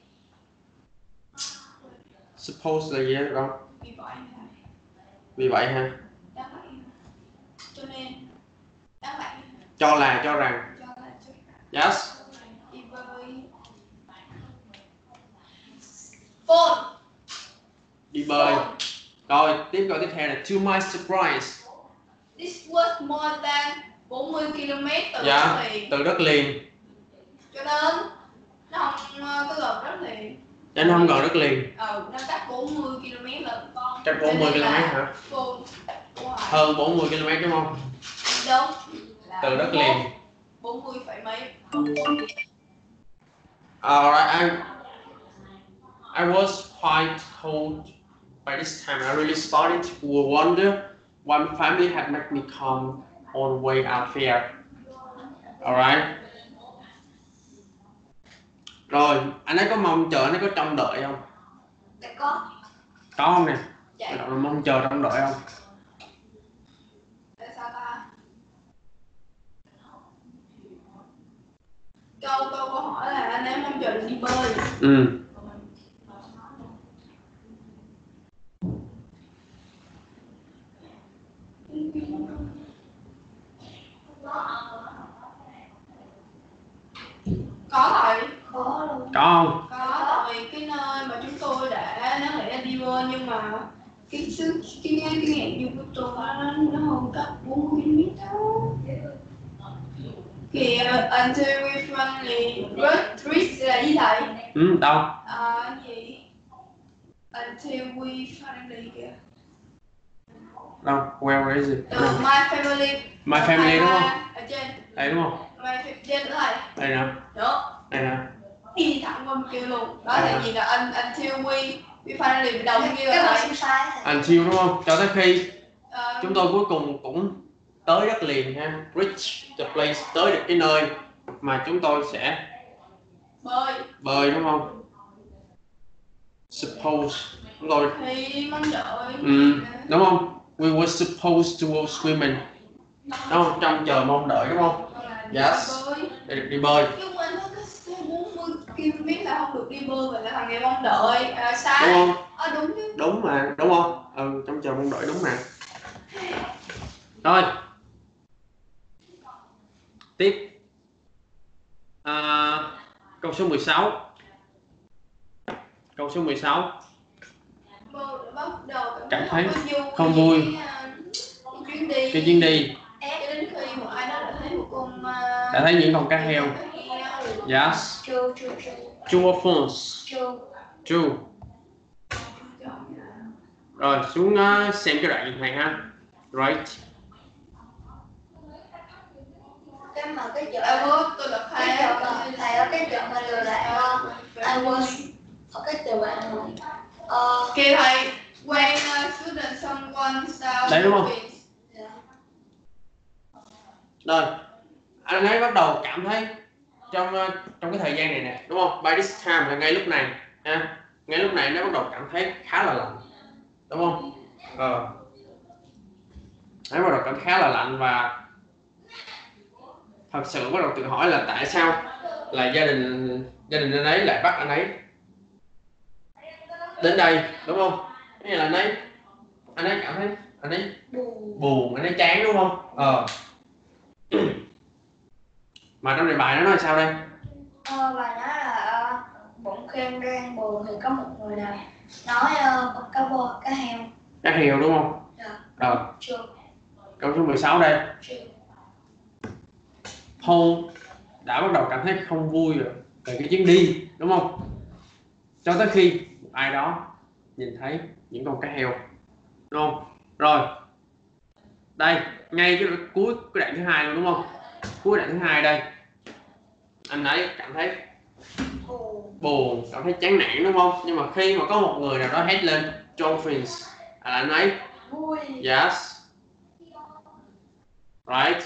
suppose là gì đó không? Vì vậy hả? Vì vậy ha. Đáng vậy hả? Cho nên đáng vậy hả? Cho là cho rằng. Cho là cho rằng. Yes. Đi bơi. Phone. Đi bơi. Rồi tiếp câu tiếp theo là to my surprise. This was more than bốn mươi ki lô mét từ Dạ, đất liền. từ đất liền. Cho nên nó không uh, có gần đất liền. Cho nên không gần đất liền. Ờ, nó cách bốn mươi ki lô mét lận. Cách bốn mươi ki lô mét hả? Phone. Hơn bốn mươi ki lô mét đúng không? Đúng. Từ đất liền. bốn mươi phẩy mấy. Alright, I, I was quite cold by this time. I really started to wonder why my family had made me come all the way out here. Alright. Rồi, anh ấy có mong chờ, anh ấy có trông đợi không? Dạ có. Có không nè? Dạ. Đọc là mong chờ trông đợi không? Tại sao ta? Câu câu câu hỏi là anh ấy mong chờ được đi bơi. Ừ. Có rồi. Có luôn. Có không? Có, tại vì cái nơi mà chúng tôi đã đáng lẽ đi bơi nhưng mà cái sức cái cái cái ngàn dung của tôi nó nó không cách bốn mươi ki lô mét đâu. Thì uh, until we finally reach là gì thầy? Ừ, đâu? À, gì? Until we finally kìa. Đâu? Where is it? Từ my family. My family đúng không? Ở trên. Đây đúng không? My family trên nữa thầy. Đây nè. Nữa. Đây nè. Đi thẳng qua bên kia luôn. Đó À. là gì là un, until we we finally bị đầu kia rồi Cái thầy. này không sai thầy. Until đúng không? Cho tới khi Ờ, chúng tôi cuối cùng cũng tới đất liền ha. Reach the place, tới được cái nơi mà chúng tôi sẽ bơi bơi đúng không? Suppose chúng tôi thì mong đợi. ừ, đúng không? We were supposed to go swimming. Đúng không? Trông chờ mong đợi đúng không? Yes. Bơi. Để được đi bơi. Nhưng mà nó có xe bốn mươi ki lô mét là không được đi bơi và là thằng này mong đợi. À, Đúng sai. không? À, đúng chứ. Đúng mà, đúng không? Ừ, trông chờ mong đợi đúng mà. Rồi. Tiếp. À, câu số mười sáu. Câu số mười sáu. Bơi đã bắt đầu Cảm thấy không vui không vui. Cái, à, cái chuyến đi. Cái chuyến đi Cho đến khi một ai đó đã thấy một con uh, đã thấy những con cá heo. Yes. True, true, true. True or false? True. True. Rồi xuống uh, xem cái đoạn này ha. Right. Cái mà cái chợ À, bố, tôi đọc cái hai chợ mà thầy có cái chợ mà lừa lại không? I was ở cái chợ bạn ờ Kìa thầy, when uh, student someone style Đấy đúng không? dạ. Rồi. Anh ấy bắt đầu cảm thấy trong uh, trong cái thời gian này nè, đúng không? By this time là ngay lúc này ha. Ngay lúc này nó bắt đầu cảm thấy khá là lạnh. Đúng không? Ờ. Nó bắt đầu cảm khá là lạnh và thật sự bắt đầu tự hỏi là tại sao là gia đình gia đình anh ấy lại bắt anh ấy đến đây, đúng không? Cái này là anh ấy anh ấy cảm thấy anh ấy Buồn. buồn, anh ấy chán đúng không? Ờ. Mà trong đề bài nó nói sao đây? Ờ, và nó là bỗng khi đang buồn thì có một người nào nói uh, con cá bô cá heo. Cá heo đúng không? Dạ. Rồi. Chưa. Câu số mười sáu đây. Chưa. Paul đã bắt đầu cảm thấy không vui rồi về cái chuyến đi, đúng không? Cho tới khi ai đó nhìn thấy những con cá heo, đúng không? Rồi đây, ngay cái cuối cái đoạn thứ hai luôn, đúng không? Cuối đoạn thứ hai đây, anh ấy cảm thấy buồn, cảm thấy chán nản, đúng không? Nhưng mà khi mà có một người nào đó hét lên dolphins, là anh ấy Vui. yes, right.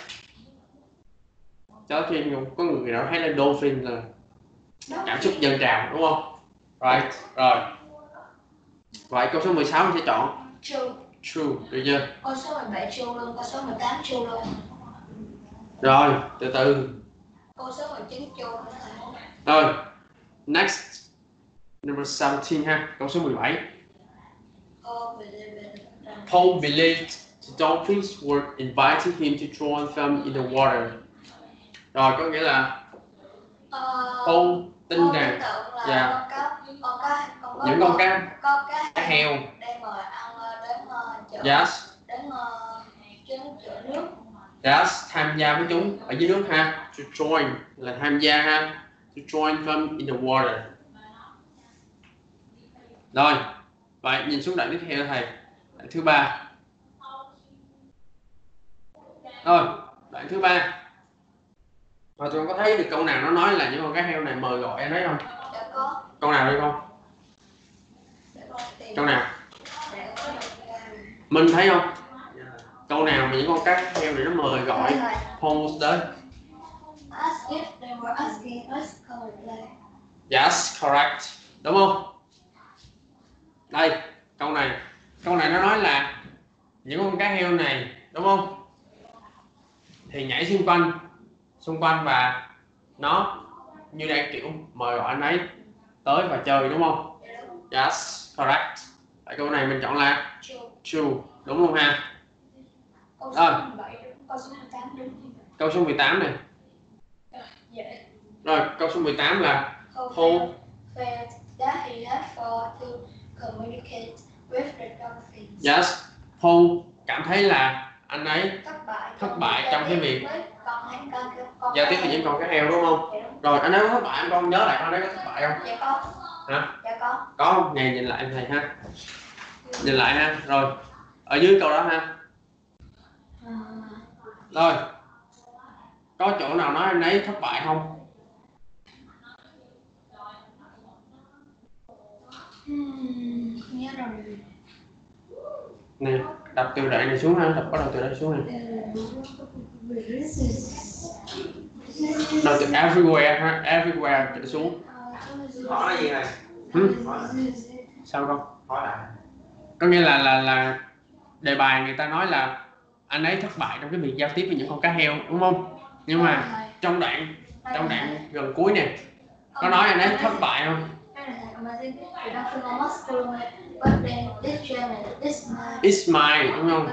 Cho khi có người nào đó hét lên dolphin là cảm xúc dâng trào, đúng không? Right, rồi. Vậy câu số mười sáu mình sẽ chọn True. true, được chưa? Câu số mười bảy true luôn, câu số mười tám true luôn. Rồi, từ từ. Câu số mười chín true luôn. Rồi, next, number seventeen ha, câu số mười bảy. Paul believed the dolphins were inviting him to join them in the water. Rồi, có nghĩa là Ờ, Paul tin Paul rằng tưởng là dạ. con cá, con cá, con những con cá, con cá cá heo đang mời ăn ờ, đến uh, chợ, yes, đến uh, đến chợ nước. yes, tham gia với chúng ở dưới nước ha. To join là tham gia ha. To join them in the water. Rồi, vậy nhìn xuống đoạn tiếp theo thầy, đoạn thứ ba. Rồi, đoạn thứ ba. Rồi tụi con có thấy được câu nào nó nói là những con cá heo này mời gọi anh ấy không? Dạ có. Câu nào đây con? Để con tìm. Câu nào? Để con tìm ra. Mình thấy không? Câu nào mà những con cá heo này nó mời gọi Đây rồi. Paul tới? Ask if they were asking us come play. Yes, correct. Đúng không? Đây, câu này. Câu này nó nói là những con cá heo này, đúng không? Thì nhảy xung quanh, xung quanh và nó như đang kiểu mời gọi anh ấy tới và chơi, đúng không? Yes, correct. Tại câu này mình chọn là True. true, đúng không ha? Câu Rồi. số mười bảy đúng, câu số mười tám đúng. Câu số mười tám này. Dễ. Rồi, câu số mười tám là Paul felt that he had failed to communicate with the dolphins. yes, Paul cảm thấy là anh ấy Thất bại. thất bại trong cái việc với con hãng con con giao tiếp với những con cá heo, đúng không? Dạ đúng. Rồi anh ấy có thất bại không? Con nhớ lại con ấy có thất bại không? Dạ có. Hả? Dạ có. Có không? Ngày nhìn lại thầy ha. Nhìn lại ha. Rồi, ở dưới câu đó ha. À. Rồi, có chỗ nào nói anh ấy thất bại không? Hmm, không nhớ rồi. Nè, đọc từ đoạn này xuống ha, đọc bắt đầu từ đây xuống này. Đọc từ everywhere ha, everywhere trở xuống. Hỏi là gì này? Hmm? Hỏi là Sao không? hỏi lại. Có nghĩa là là là đề bài người ta nói là anh ấy thất bại trong cái việc giao tiếp với những con cá heo, đúng không? Nhưng mà trong đoạn trong đoạn gần cuối nè, có nói anh ấy thất bại không? It's mine, đúng không?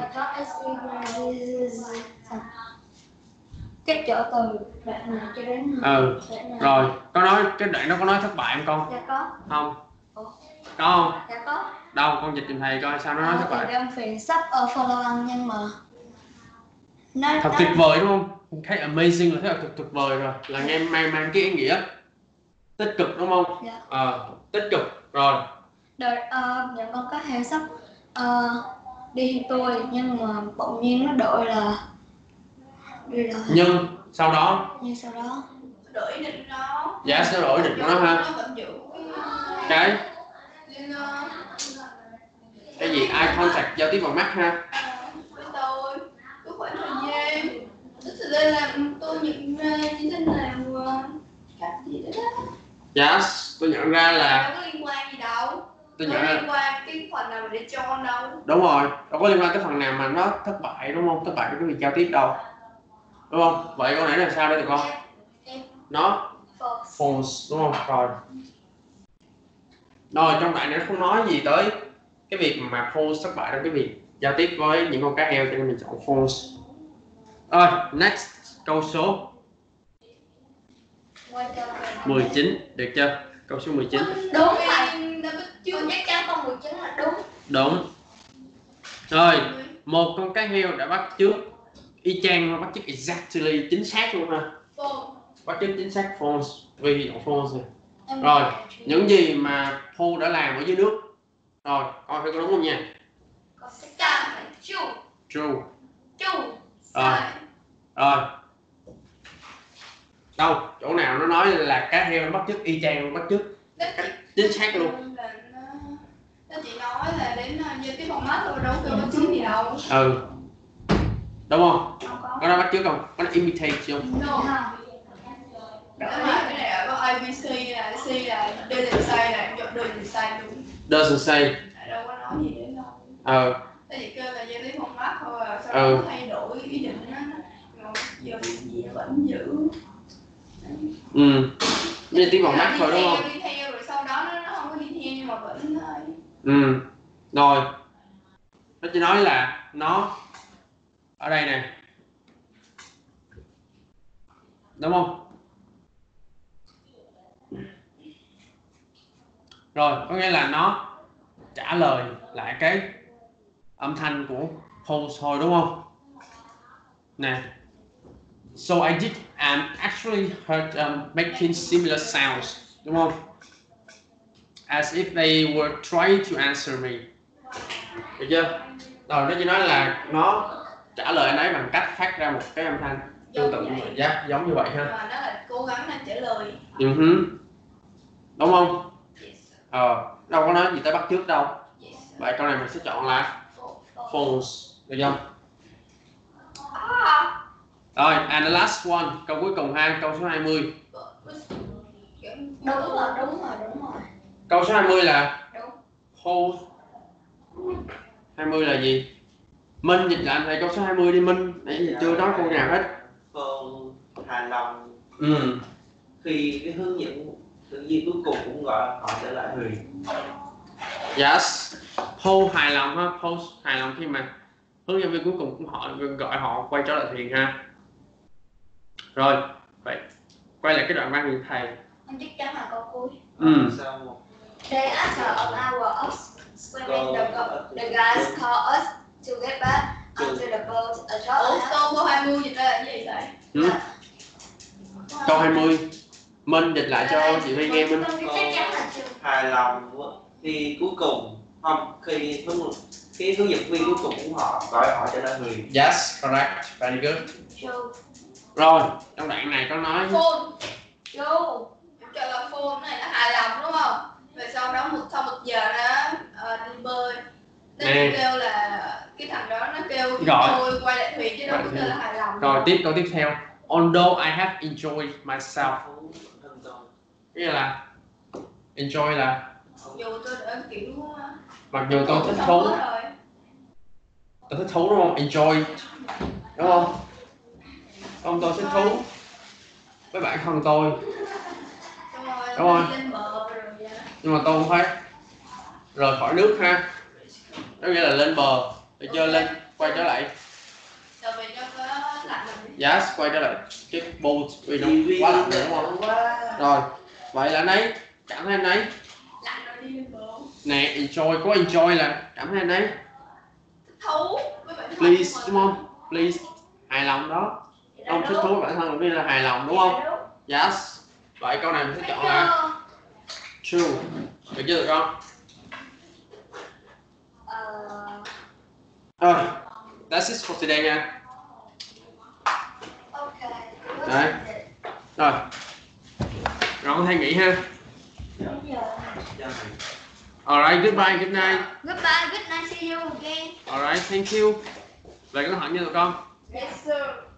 Cái chỗ từ đoạn này cho đến Ừ. đoạn này. Rồi, có nói cái đoạn đó có nói thất bại không con? Dạ có. Không. Ủa? Có không? Dạ có. Đâu, con dịch giùm thầy coi sao nó nói thất bại. Đang phiền sắp ở follow ăn nhưng mà nó Thật nó... tuyệt vời đúng không? Thấy amazing là thấy là thật tuyệt vời rồi, là nghe mang mang cái ý nghĩa tích cực, đúng không? Dạ. Ờ, tích cực rồi. Đợi uh, những con cá heo sắp uh, đi theo tôi nhưng mà bỗng nhiên nó đổi là đi rồi. Nhưng sau đó Nhưng sau đó đổi định nó. dạ sẽ đổi định của nó ha. Nó vẫn giữ Cái nên uh, cái gì eye contact, giao tiếp bằng mắt ha. với tôi có khoảng thời gian tức là là tôi nhận ra như thế nào cách gì đó đó. Yes, tôi nhận ra là Đâu có liên quan gì đâu. tôi Nó nhận ra liên quan cái phần nào để cho đâu. đúng rồi, đâu có liên quan tới phần nào mà nó thất bại, đúng không? Thất bại trong cái việc giao tiếp đâu, đúng không? Vậy câu này là sao đây tụi con? Nó false, đúng không? Rồi rồi trong đoạn này nó không nói gì tới cái việc mà false thất bại trong cái việc giao tiếp với những con cá heo, cho nên mình chọn false. Rồi next, câu số mười chín, được chưa? Câu số mười chín. Đúng rồi. Chưa chắc chắn câu mười chín là đúng. Đúng. Rồi, một con cá heo đã bắt chước y chang, bắt chước exactly, chính xác luôn ha. Bắt chước chính xác false, vì hiệu false này. Rồi, những gì mà Paul đã làm ở dưới nước. Rồi, coi thử có đúng không nha. Có sai, true. True. True. Rồi. Rồi. Đâu, chỗ nào nó nói là cá heo nó bắt chước y chang, bắt chước chính xác luôn. Nó chỉ nói là đến giao tiếp bằng mắt thôi, đâu có bắt chước gì đâu. Ừ. Đúng không? Không có. Có nó bắt chước không? Có nó imitate không? No. Nếu mà cái này có a bê xê là C là doesn't say là doesn't say luôn. Doesn't say. Đâu có nói gì đến đâu. Ờ. Nó chỉ kêu là giao tiếp bằng mắt thôi, sau đó Ừ. nó thay đổi ý định nó. Giờ gì vẫn giữ. Ừ. Giao tiếp bằng mắt thôi đúng không? Đi theo rồi sau đó nó, nó không có đi theo nhưng mà vẫn thôi. Ừ. Rồi. Nó chỉ nói là nó ở đây nè. Đúng không? Rồi, có nghĩa là nó trả lời lại cái âm thanh của Paul thôi đúng không? Nè. So I did and actually heard um, making similar sounds, đúng không? As if they were trying to answer me. Được chưa? Rồi nó chỉ nói là nó trả lời anh ấy bằng cách phát ra một cái âm thanh tương tự như vậy, yeah, giống như vậy ha. Mà nó là cố gắng là trả lời. Uh-huh. Đúng không? Yes. Ờ, đâu có nói gì tới bắt chước đâu. Yes. Vậy câu này mình sẽ chọn là false, được không? À. Rồi, and the last one, câu cuối cùng ha, câu số hai mươi. Đúng rồi, đúng rồi, đúng rồi. Câu số hai mươi là Đúng. Paul. hai mươi là gì? Minh dịch lại thầy câu số hai mươi đi Minh. Nãy giờ chưa nói câu nào hết. Paul hài lòng Ừ. khi cái hướng dẫn hướng viên cuối cùng cũng gọi họ trở lại Huyền. Yes. Paul hài lòng ha, Paul hài lòng khi mà hướng dẫn viên cuối cùng cũng họ gọi họ quay trở lại thuyền ha. Rồi, vậy quay lại cái đoạn văn của thầy. Anh chắc chắn là câu cuối. Ừ. Sao một Day after an hour of swimming, the, the guys called us to get back onto the boat a short Ủa, while. câu câu hai mươi dịch ra là cái gì vậy? Ừ. Câu hai mươi. Minh dịch lại cho chị Huy nghe Minh. Chắc chắn là chưa. hài lòng khi cuối cùng không khi hướng cái hướng dẫn viên cuối cùng cũng họ gọi họ trở lại Huyền. Yes, correct. Very good. True. Rồi, trong đoạn này có nói Phone. True. Cho là phone này nó hài lòng đúng không? Rồi sau đó một sau một giờ đó uh, đi bơi. Nó Nè. kêu là cái thằng đó nó kêu chúng Rồi. tôi quay lại thuyền chứ đâu có kêu là hài lòng. Rồi tiếp câu tiếp theo. Although I have enjoyed myself. Nghĩa là enjoy là Dù tôi đã kiểu mặc dù tôi thích xong thú, hết rồi. tôi thích thú đúng không? Enjoy đúng không? Ông tôi thích thú với bản thân tôi, Xong rồi, đúng rồi. đi lên bờ rồi vậy. Nhưng mà tôi không phải rời khỏi nước ha. Có nghĩa là lên bờ, để chơi lên, quay trở lại. Tại vì nó có lạnh rồi. Yes, quay trở lại cái boat vì nó quá lạnh rồi, đúng không? Rồi, vậy là anh ấy cảm thấy anh ấy Lạnh rồi đi lên bờ. nè, enjoy, có enjoy là cảm thấy anh ấy Thú với bản thân please của đúng mình. không? Please, hài lòng đó. Vậy là Ông thích đúng. thú với bản thân cũng như là hài lòng đúng Vậy là không? đúng. Yes. Vậy câu này mình sẽ Thấy chọn là chưa? true. Được chưa được không? Ờ, Rồi, that's it for today nha. ok. Đấy. Rồi. Rồi con thay nghỉ ha. Đúng giờ. Alright, goodbye, good night. Goodbye, good night, see you again. Alright, thank you. Vậy có hỏi như tụi con. Yes sir.